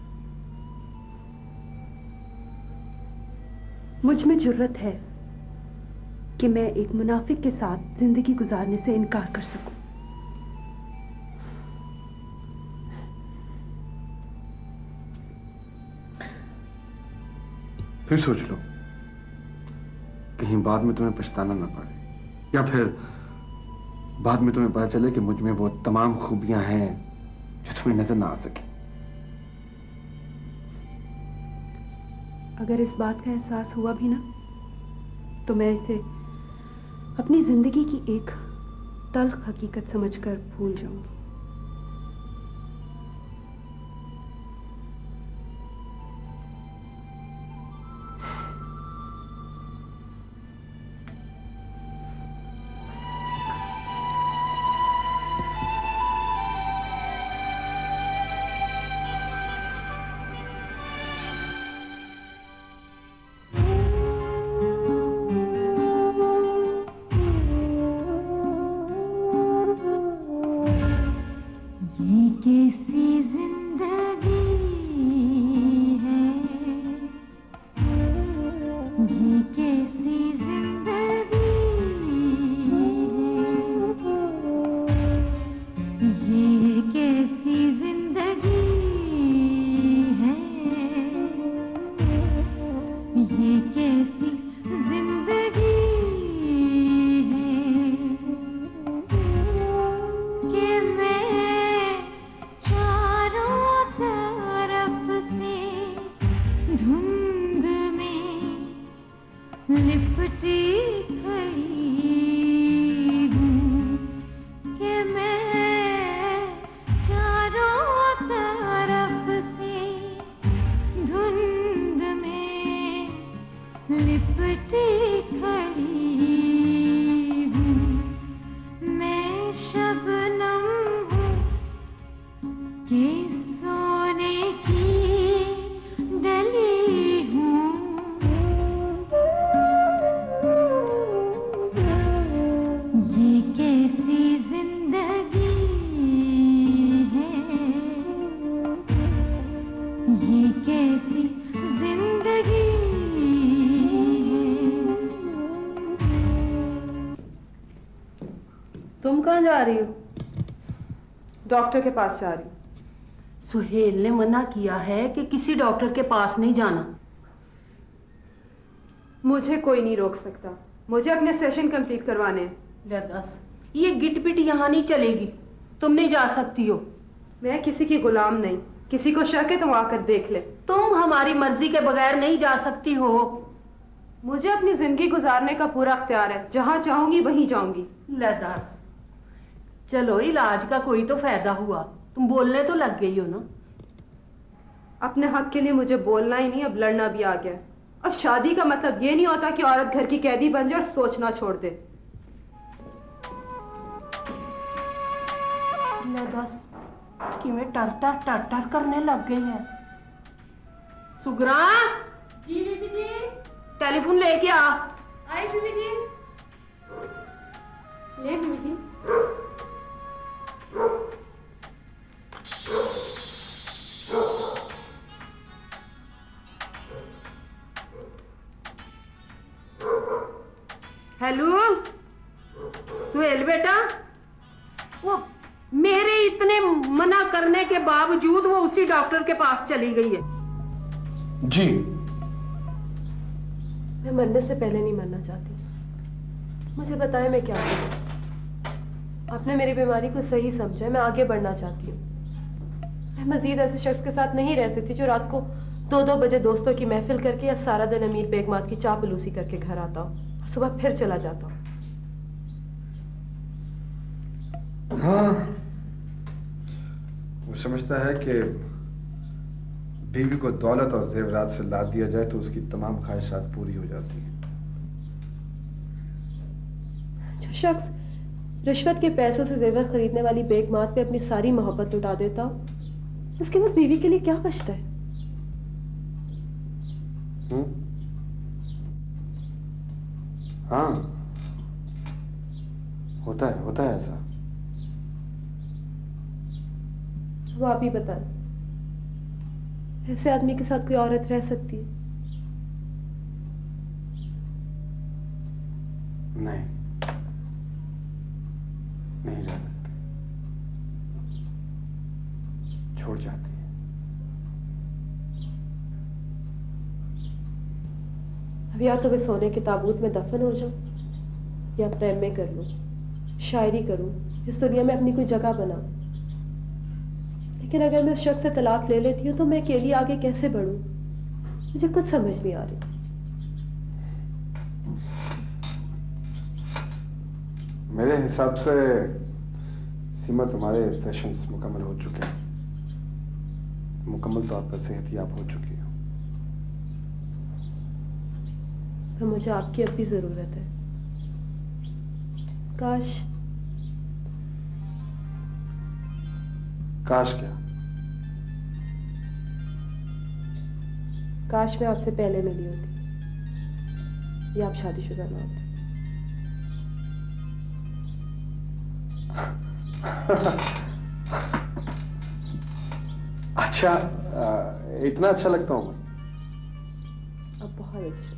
मुझ में जुर्रत है कि मैं एक मुनाफिक के साथ जिंदगी गुजारने से इनकार कर सकूं। फिर सोच लो, कहीं बाद में तुम्हें पछताना ना पड़े, या फिर बाद में तुम्हें पता चले कि मुझ में वो तमाम खूबियां हैं जो तुम्हें नजर ना आ सके। अगर इस बात का एहसास हुआ भी ना, तो मैं इसे अपनी जिंदगी की एक तल्ख हकीकत समझकर भूल जाऊंगी। तुम कहाँ जा रही हो? डॉक्टर के पास जा रही हूँ। सुहेल ने मना किया है कि किसी डॉक्टर के पास नहीं जाना। मुझे कोई नहीं रोक सकता, मुझे अपने सेशन कंप्लीट करवाने हैं। ले दस, ये गिट पिट यहाँ नहीं चलेगी, तुम नहीं जा सकती हो। मैं किसी की गुलाम नहीं, किसी को शक है तो आकर देख ले। तुम हमारी मर्जी के बगैर नहीं जा सकती हो। मुझे अपनी जिंदगी गुजारने का पूरा अख्तियार है, जहाँ चाहूंगी वहीं जाऊंगी। ले दस, चलो इलाज का कोई तो फायदा हुआ, तुम बोलने तो लग गई हो ना। अपने हक के लिए मुझे बोलना ही नहीं, अब लड़ना भी आ गया। और शादी का मतलब ये नहीं होता कि औरत घर की कैदी बन जाए और सोचना छोड़ दे। ले दस, कि मैं टर टर टर टर करने लग गई है। सुगरा जी बीबी जी। टेलीफोन लेके आ। आई बीबी जी। ले बीबी जी। हेलो सुहेल बेटा, वो मेरे इतने मना करने के बावजूद वो उसी डॉक्टर के पास चली गई है। जी। मैं मरने से पहले नहीं मरना चाहती, मुझे बताएं मैं क्या करूं। आपने मेरी बीमारी को सही समझा, मैं आगे बढ़ना चाहती हूँ। मैं मजीद ऐसे शख्स के साथ नहीं रह सकती जो रात को दो दो बजे दोस्तों की महफिल करके या सारा दिन अमीर बेगमात की चापलूसी करके घर आता हूँ और सुबह फिर चला जाता हूँ। हाँ, वो समझता है कि बीवी को दौलत और जेवरात से लाद दिया जाए तो उसकी तमाम ख्वाहिशात पूरी हो जाती हैं। जो शख्स रिश्वत के पैसों से जेवर खरीदने वाली बेगमात पे अपनी सारी मोहब्बत लुटा देता, उसके बाद बीवी के लिए क्या बचता है? हुँ? हाँ, होता है होता है ऐसा। वो आप ही बताएं, ऐसे आदमी के साथ कोई औरत रह सकती है? नहीं, नहीं रह सकती, छोड़ जाती है। अब या तो मैं सोने के ताबूत में दफन हो जाऊं या अपना एम ए कर लूं, शायरी करूं, इस दुनिया में अपनी कोई जगह बनाऊं। लेकिन अगर मैं उस शख्स से तलाक ले लेती हूँ तो मैं अकेली आगे कैसे बढ़ूं? मुझे कुछ समझ नहीं आ रही। मेरे हिसाब से सीमा, तुम्हारे सेशंस मुकम्मल हो चुके हैं, मुकम्मल तौर पर सेहतियाब हो चुकी हो। तो मुझे आपकी अब भी जरूरत है। काश काश क्या? काश मैं आपसे पहले मिली होती या आप शादीशुदा ना होते। अच्छा, इतना अच्छा लगता हूँ मैं? अब बहुत अच्छा।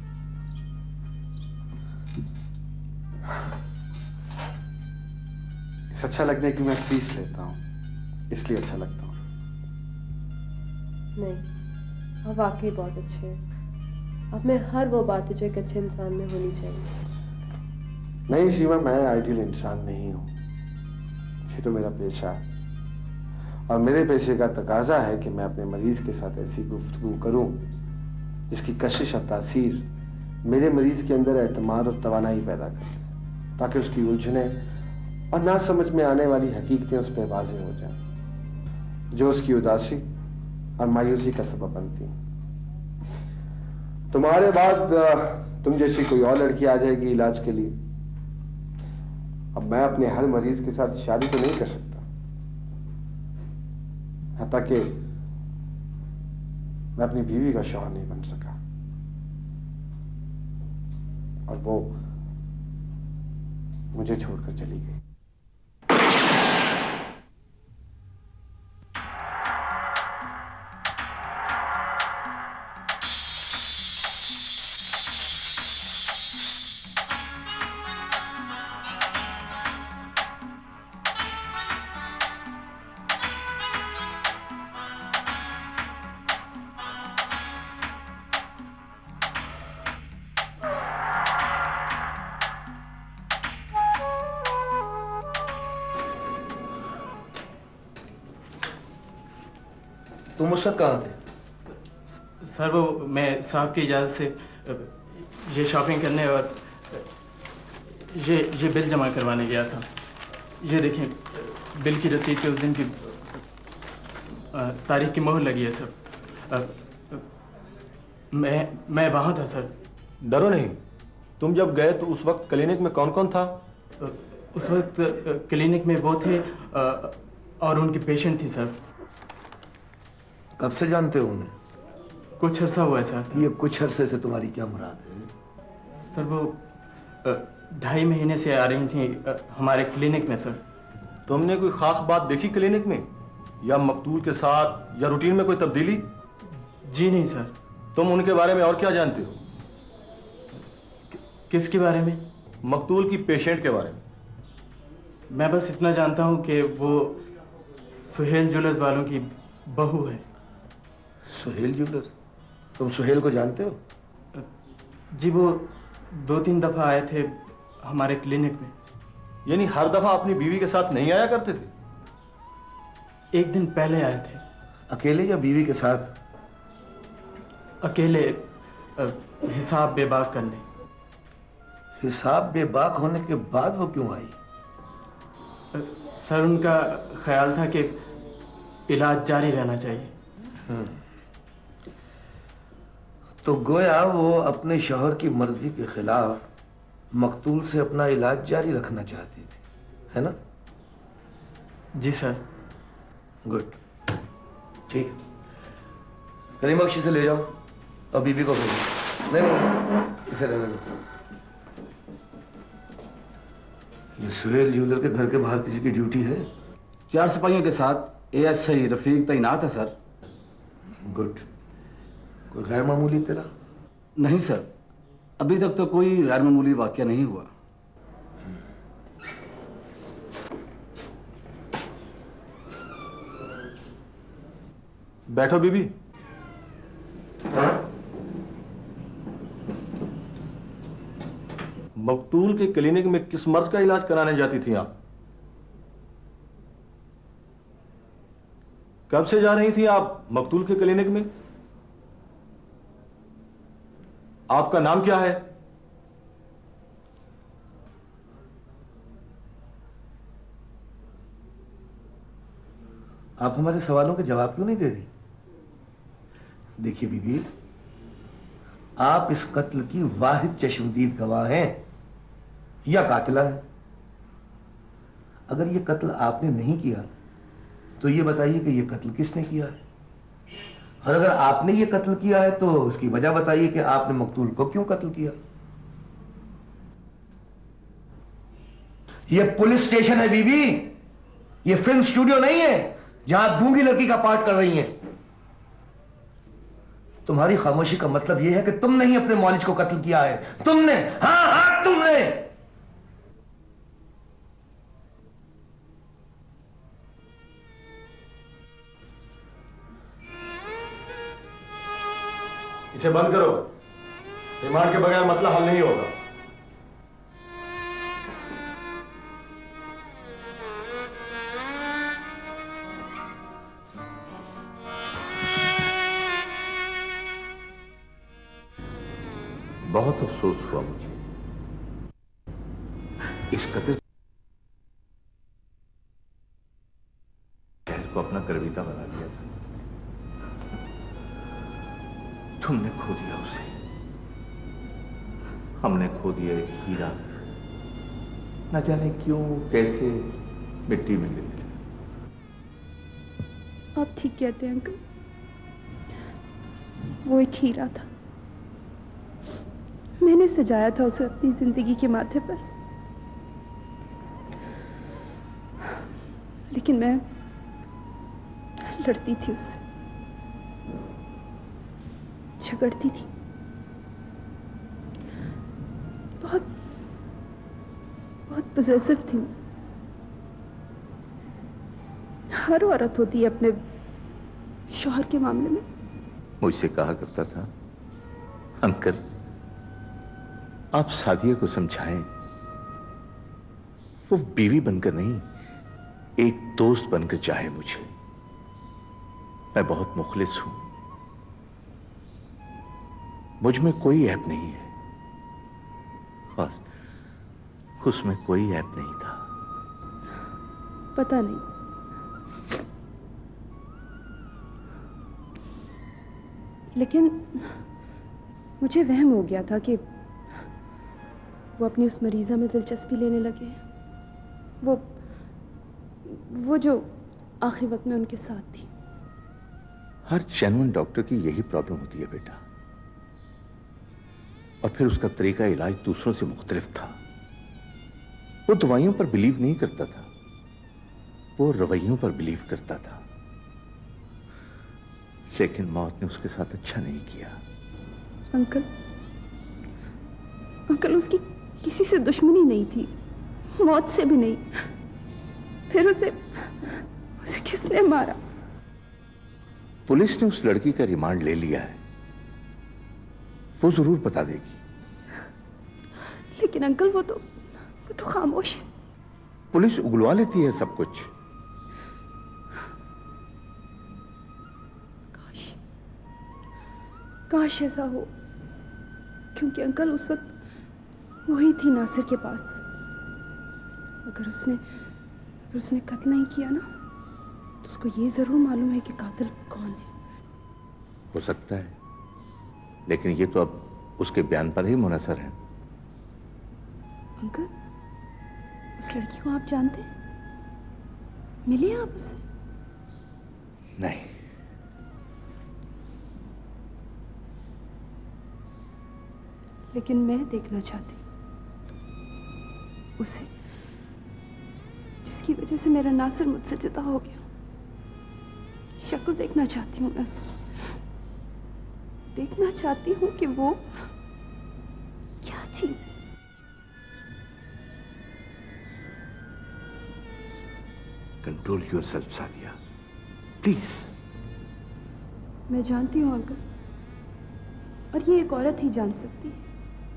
इस अच्छा लगने की मैं फीस लेता हूँ, इसलिए अच्छा लगता हूँ। नहीं, आप वाकई बहुत अच्छे हैं। अब मैं हर वो बात जो एक अच्छे इंसान में होनी चाहिए। नहीं सीमा, मैं आइडियल इंसान नहीं हूँ, ये तो मेरा पेशा है। और मेरे पेशे का तकाजा है कि मैं अपने मरीज के साथ ऐसी गुफ्तगू करूं जिसकी कशिश और तासीर मेरे मरीज के अंदर एतमाद और तवानाई पैदा कर दे, ताकि उसकी उलझने और ना समझ में आने वाली हकीकतें उस पर वाज़ेह हो जाएं, जो उसकी उदासी और मायूसी का सबब बनती हैं। तुम्हारे बाद तुम जैसी कोई और लड़की आ जाएगी इलाज के लिए। अब मैं अपने हर मरीज के साथ शादी तो नहीं कर सकता, हत्ता कि मैं अपनी बीवी का शौहर नहीं बन सका, और वो मुझे छोड़कर चली गई। तुम उस वक्त कहाँ थे? सर वो मैं साहब की इजाज़त से ये शॉपिंग करने और ये ये बिल जमा करवाने गया था। ये देखें, बिल की रसीद पे उस दिन की तारीख की मोहर लगी है सर। मैं मैं वहाँ था सर। डरो नहीं। तुम जब गए तो उस वक्त क्लिनिक में कौन कौन था? उस वक्त क्लिनिक में वो थे और उनकी पेशेंट थी सर। कब से जानते हो उन्हें? कुछ अरसा हुआ है सर। ये कुछ अरसे से तुम्हारी क्या मुराद है? सर वो ढाई महीने से आ रही थी हमारे क्लिनिक में सर। तुमने कोई खास बात देखी क्लिनिक में, या मकतूल के साथ, या रूटीन में कोई तब्दीली? जी नहीं सर। तुम उनके बारे में और क्या जानते हो? किसके बारे में? मकतूल की पेशेंट के बारे में। मैं बस इतना जानता हूँ कि वो सुहेल ज्वेलर्स वालों की बहू है। सुहेल ज्वेलर्स? तुम सुहेल को जानते हो? जी वो दो तीन दफा आए थे हमारे क्लिनिक में। यानी हर दफा अपनी बीवी के साथ नहीं आया करते थे? एक दिन पहले आए थे। अकेले या बीवी के साथ? अकेले, हिसाब बेबाक करने। हिसाब बेबाक होने के बाद वो क्यों आई? सर उनका ख्याल था कि इलाज जारी रहना चाहिए। तो गोया वो अपने शौहर की मर्जी के खिलाफ मकतूल से अपना इलाज जारी रखना चाहती थी, है ना? जी सर। गुड, ठीक। करीम बख्शी से ले जाओ और बीबी को भेजो। नहीं नहीं, इसे रहने दो। ये सुहेल ज्वेलर के घर के बाहर किसी की ड्यूटी है? चार सिपाहियों के साथ एएसआई रफीक तैनात है सर। गुड। कोई गैर मामूली तेरा? नहीं सर, अभी तक तो कोई गैर मामूली वाकया नहीं हुआ। बैठो बीबी। मकतूल के क्लिनिक में किस मर्ज का इलाज कराने जाती थी आप? कब से जा रही थी आप मकतूल के क्लिनिक में? आपका नाम क्या है? आप हमारे सवालों के जवाब क्यों नहीं दे रही? देखिए बीबी, आप इस कत्ल की वाहिद चश्मदीद गवाह हैं या कातिला है। अगर ये कत्ल आपने नहीं किया तो ये बताइए कि ये कत्ल किसने किया है, और अगर आपने ये कत्ल किया है तो उसकी वजह बताइए कि आपने मकतूल को क्यों कत्ल किया। ये पुलिस स्टेशन है बीबी, ये फिल्म स्टूडियो नहीं है जहां गूंगी लड़की का पार्ट कर रही हैं। तुम्हारी खामोशी का मतलब यह है कि तुमने ही अपने मौलिज को कत्ल किया है। तुमने, हाँ हाँ तुमने। इसे बंद करो। रिमांड के बगैर मसला हल नहीं होगा। बहुत अफसोस हुआ मुझे इस कत्ल शहर को अपना करविता बना दिया था। तुमने खो दिया उसे, हमने खो दिया एक हीरा। न जाने क्यों कैसे मिट्टी में गिर गया। आप ठीक कहते हैं अंकल, वो एक हीरा था। मैंने सजाया था उसे अपनी जिंदगी के माथे पर, लेकिन मैं लड़ती थी उससे, झगड़ती थी। बहुत बहुत पॉसेसिव थी। हर औरत होती है अपने शौहर के मामले में। मुझसे कहा करता था, अंकल आप सादिया को समझाएं, वो बीवी बनकर नहीं एक दोस्त बनकर चाहे मुझे। मैं बहुत मुखलिस हूं, मुझ में कोई ऐप नहीं है और उसमें कोई ऐप नहीं था। पता नहीं, लेकिन मुझे वहम हो गया था कि वो अपनी उस मरीजा में दिलचस्पी लेने लगे। वो वो जो आखिरी वक्त में उनके साथ थी। हर जेन्युइन डॉक्टर की यही प्रॉब्लम होती है बेटा, और फिर उसका तरीका इलाज दूसरों से मुख्तलिफ था। वो दवाइयों पर बिलीव नहीं करता था, वो रवैयों पर बिलीव करता था। लेकिन मौत ने उसके साथ अच्छा नहीं किया। अंकल, अंकल उसकी किसी से दुश्मनी नहीं थी, मौत से भी नहीं। फिर उसे उसे किसने मारा? पुलिस ने उस लड़की का रिमांड ले लिया है, वो जरूर बता देगी। लेकिन अंकल वो तो वो तो खामोश है। पुलिस उगलवा लेती है सब कुछ। काश काश ऐसा हो, क्योंकि अंकल उस वक्त वही थी नासिर के पास। अगर उसने अगर उसने कत्ल नहीं किया ना, तो उसको ये जरूर मालूम है कि कातिल कौन है। हो सकता है, लेकिन ये तो अब उसके बयान पर ही मुनहसर है। अंकल, उस लड़की को आप जानते हैं? मिले आप उससे? नहीं। लेकिन मैं देखना चाहती उसे, जिसकी वजह से मेरा नासिर मुझसे जुदा हो गया। शक्ल देखना चाहती हूँ मैं उसकी। देखना चाहती हूँ कि वो क्या चीज है। Control yourself Sadia, please. मैं जानती हूँ अंकल, और ये एक औरत ही जान सकती है।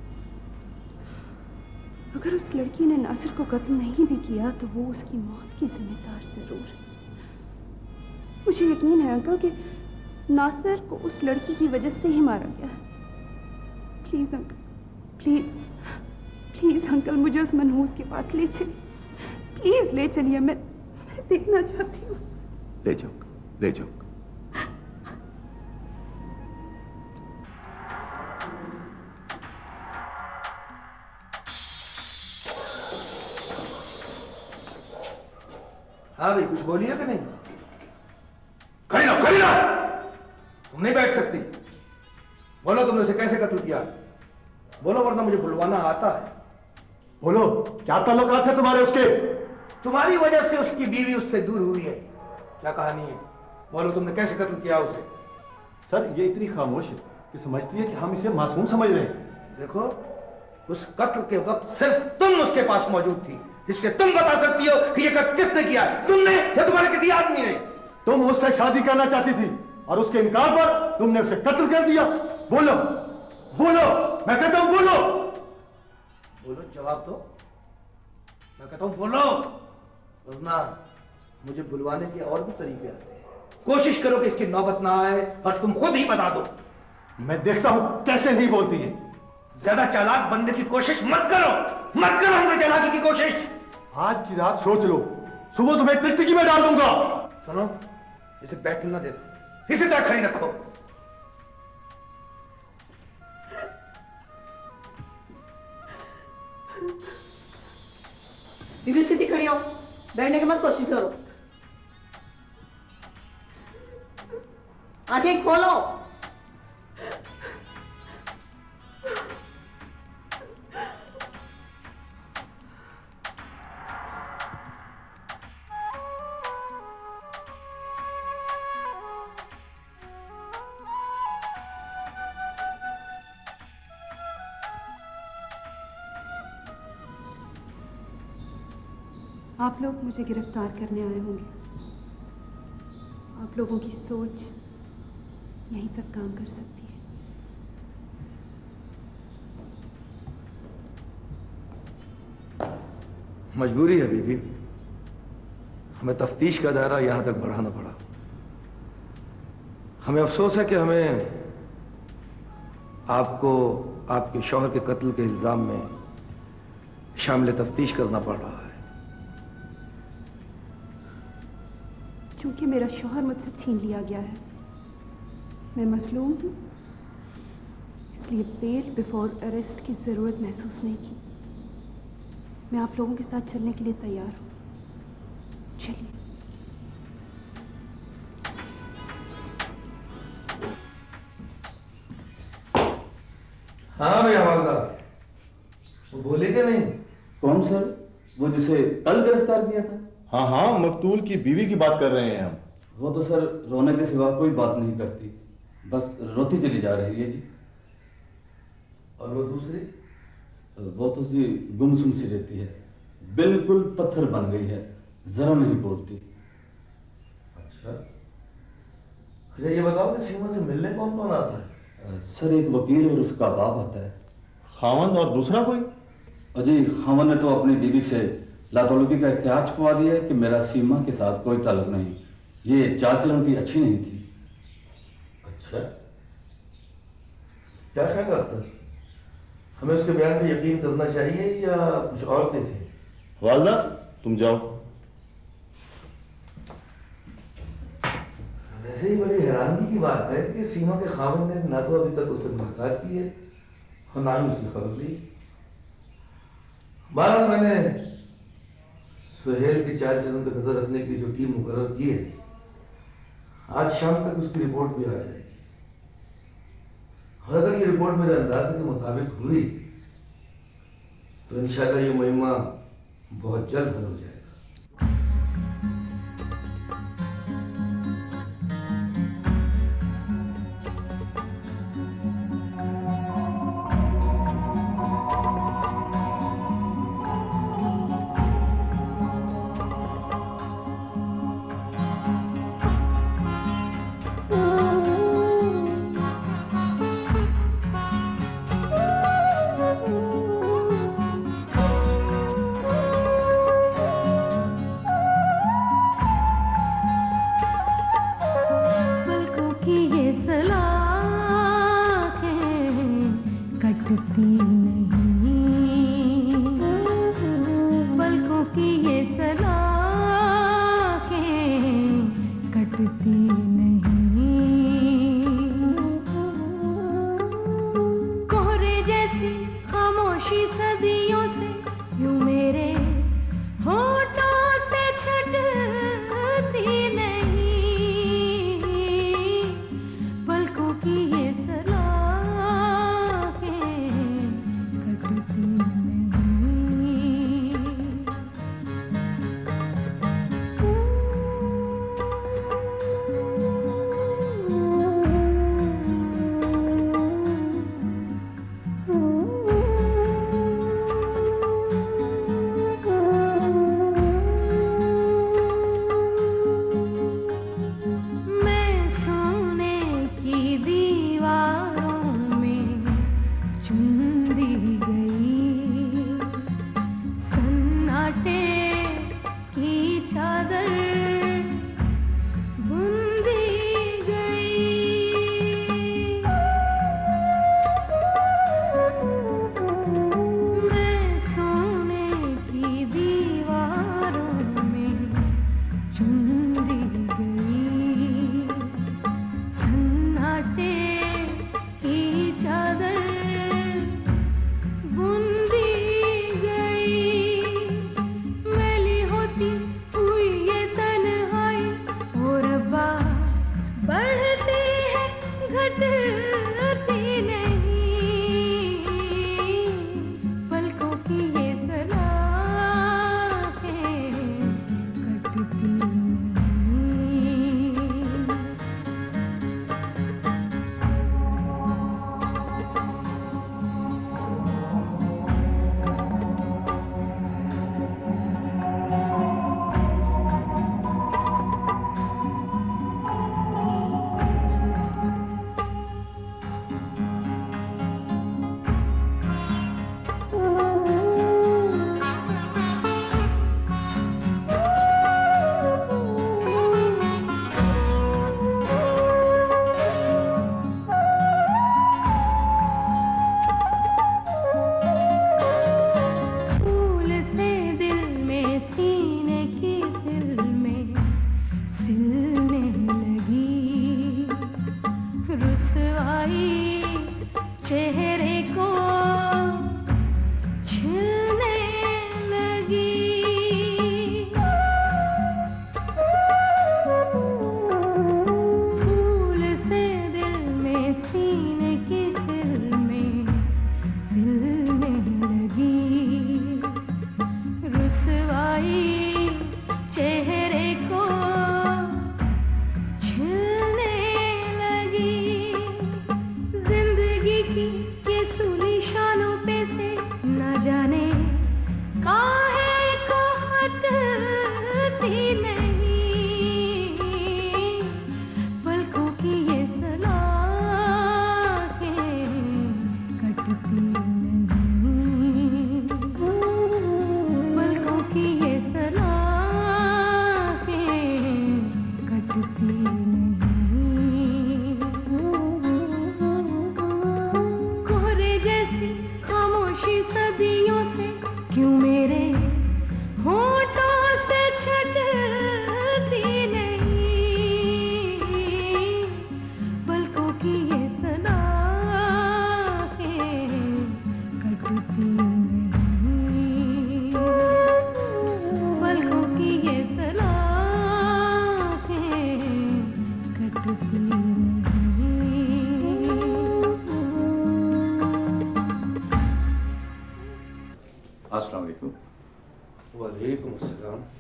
अगर उस लड़की ने नासिर को कत्ल नहीं भी किया, तो वो उसकी मौत की जिम्मेदार जरूर है। मुझे यकीन है अंकल कि नासिर को उस लड़की की वजह से ही मारा गया है। Please uncle, please please uncle, मुझे उस मनहूस के पास ले चलिए। प्लीज ले चलिए, मैं मैं देखना चाहती हूँ। ले जाओ, ले जाओ। हाँ भाई, कुछ बोलिए कि नहीं? खड़ी रहो, खड़ी रहो। तुम नहीं बैठ सकती। बोलो, तुमने उसे कैसे कत्ल किया? बोलो, वरना मुझे बुलवाना आता है। बोलो, क्या ताल्लुकात थे तुम्हारे उसके? तुम्हारी वजह से उसकी बीवी उससे दूर हुई है। क्या कहानी है? बोलो, तुमने कैसे कत्ल किया उसे? सर, ये इतनी खामोश है कि समझती है कि हम इसे मासूम समझ रहे हैं। देखो, उस कत्ल के वक्त सिर्फ तुम उसके पास मौजूद थी, जिससे तुम बता सकती हो कि ये कत्ल किसने किया, तुमने या तुम्हारे किसी आदमी ने। तुम उससे शादी करना चाहती थी और उसके इनकार पर तुमने उसे कत्ल कर दिया। बोलो, बोलो, मैं कहता हूं बोलो। बोलो, जवाब दो। मैं कहता हूं बोलो, वरना मुझे बुलवाने के और भी तरीके आते हैं। कोशिश करो कि इसकी नौबत ना आए और तुम खुद ही बता दो। मैं देखता हूं कैसे नहीं बोलती है। ज्यादा चालाक बनने की कोशिश मत करो, मत करो हमसे चालाकी की कोशिश। आज की रात सोच लो, सुबह तुम्हें टिकटिकी में डाल दूंगा। सुनो, इसे बैठने ना देना, इसी तरह खड़ी रखो। बीवी सीधी खड़ी हो, बैठने की मत कोशिश करो। आंखें खोलो। आप लोग मुझे गिरफ्तार करने आए होंगे। आप लोगों की सोच यहीं तक काम कर सकती है। मजबूरी है बीबी, हमें तफ्तीश का दायरा यहां तक बढ़ाना पड़ा। हमें अफसोस है कि हमें आपको आपके शौहर के कत्ल के इल्जाम में शामिल तफ्तीश करना पड़ रहा है। चूंकि मेरा शौहर मुझसे छीन लिया गया है, मैं मजलूम हूं, इसलिए बेल बिफोर अरेस्ट की जरूरत महसूस नहीं की। मैं आप लोगों के साथ चलने के लिए तैयार हूं। चलिए। हाँ भाई हवालदार, वो बोले क्या नहीं? कौन सर? वो जिसे कल गिरफ्तार किया था? हाँ हाँ, मकतूल की बीवी की बात कर रहे हैं हम। वो तो सर रोने के सिवा कोई बात नहीं करती, बस रोती चली जा रही है जी। और वो दूसरी? वो तो जी गुमसुम सी रहती है, बिल्कुल पत्थर बन गई है, जरा नहीं बोलती। अच्छा अच्छा, ये बताओ कि सीमा से मिलने कौन कौन आता है? सर एक वकील और उसका बाप आता है। खावंद और दूसरा कोई? अजी खावंद ने तो अपनी बीवी से लातौलगी का इश्तिहार छुपवा दिया है कि मेरा सीमा के साथ कोई ताल्लुक नहीं। ये चाल चलन की अच्छी नहीं थी। अच्छा, क्या ख्याल अख्तर, हमें उसके बयान पे यकीन करना चाहिए या कुछ और देखें? वालदा तुम जाओ। वैसे ही बड़ी हैरानगी की बात है कि सीमा के खाविंद ने ना तो अभी तक उससे मुलाकात की है और ना ही उसकी खबर ली। बहरहाल मैंने सुहेल की चाल चलन पर नजर रखने की जो टीम मुकर्रर की है, आज शाम तक उसकी रिपोर्ट भी आ जाएगी। और अगर ये रिपोर्ट मेरे अंदाजे के मुताबिक हुई तो इंशाल्लाह ये मुहिम्मा बहुत जल्द हल हो जाएगा। की ये सलाह है, कटती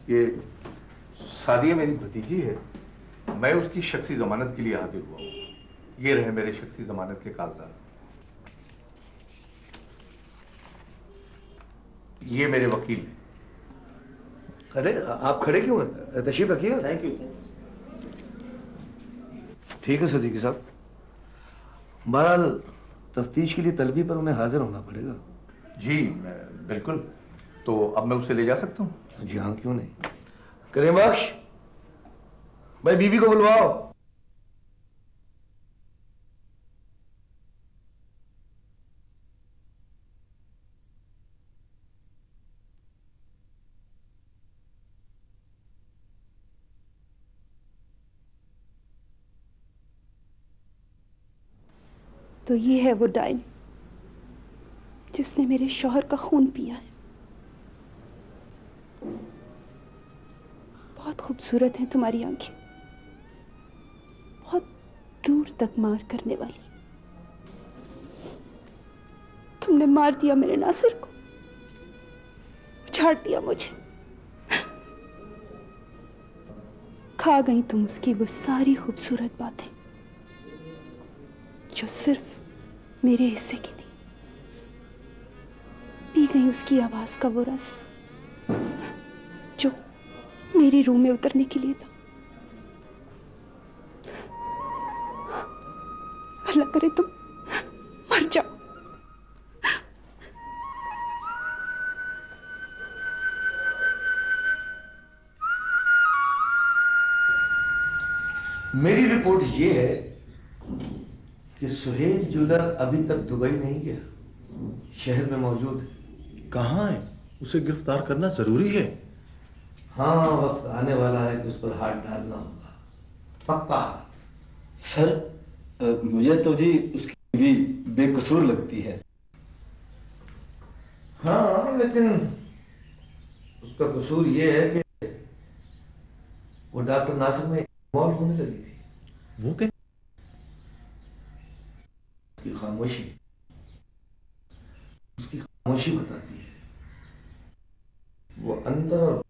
ये सादिया मेरी भतीजी है, मैं उसकी शख्सी जमानत के लिए हाजिर हुआ हूँ। ये रहे मेरे शख्सी जमानत के कागजात। ये मेरे वकील हैं। अरे आप खड़े क्यों हैं? तशरीफ रखिए। Thank you. ठीक है सदीकी साहब, बहरहाल तफ्तीश के लिए तलबी पर उन्हें हाजिर होना पड़ेगा। जी मैं बिल्कुल। तो अब मैं उसे ले जा सकता हूँ? जी हाँ, क्यों नहीं। करीम बख्श, भाई बीबी को बुलवाओ। तो ये है वो डाइन जिसने मेरे शौहर का खून पिया है। बहुत खूबसूरत हैं तुम्हारी आंखें, बहुत दूर तक मार करने वाली। तुमने मार दिया मेरे नासिर को, उछाड़ दिया मुझे, खा गई तुम उसकी वो सारी खूबसूरत बातें जो सिर्फ मेरे हिस्से की थी। पी गई उसकी आवाज का वो रस जो मेरी रूह में उतरने के लिए था। अल्लाह करे तुम मर जाओ। मेरी रिपोर्ट ये है कि सुहेल ज्वेलर अभी तक दुबई नहीं गया, शहर में मौजूद है। कहाँ है? उसे गिरफ्तार करना जरूरी है। हाँ, वक्त आने वाला है कि उस पर हाथ डालना होगा, पक्का हाथ। सर अ, मुझे तो जी उसकी भी बेकसूर लगती है। हाँ, लेकिन उसका कसूर ये है कि वो डॉक्टर नासिर में इन्वॉल्व होने लगी थी। वो क्या? उसकी खामोशी उसकी खामोशी बताती है। वो अंदर और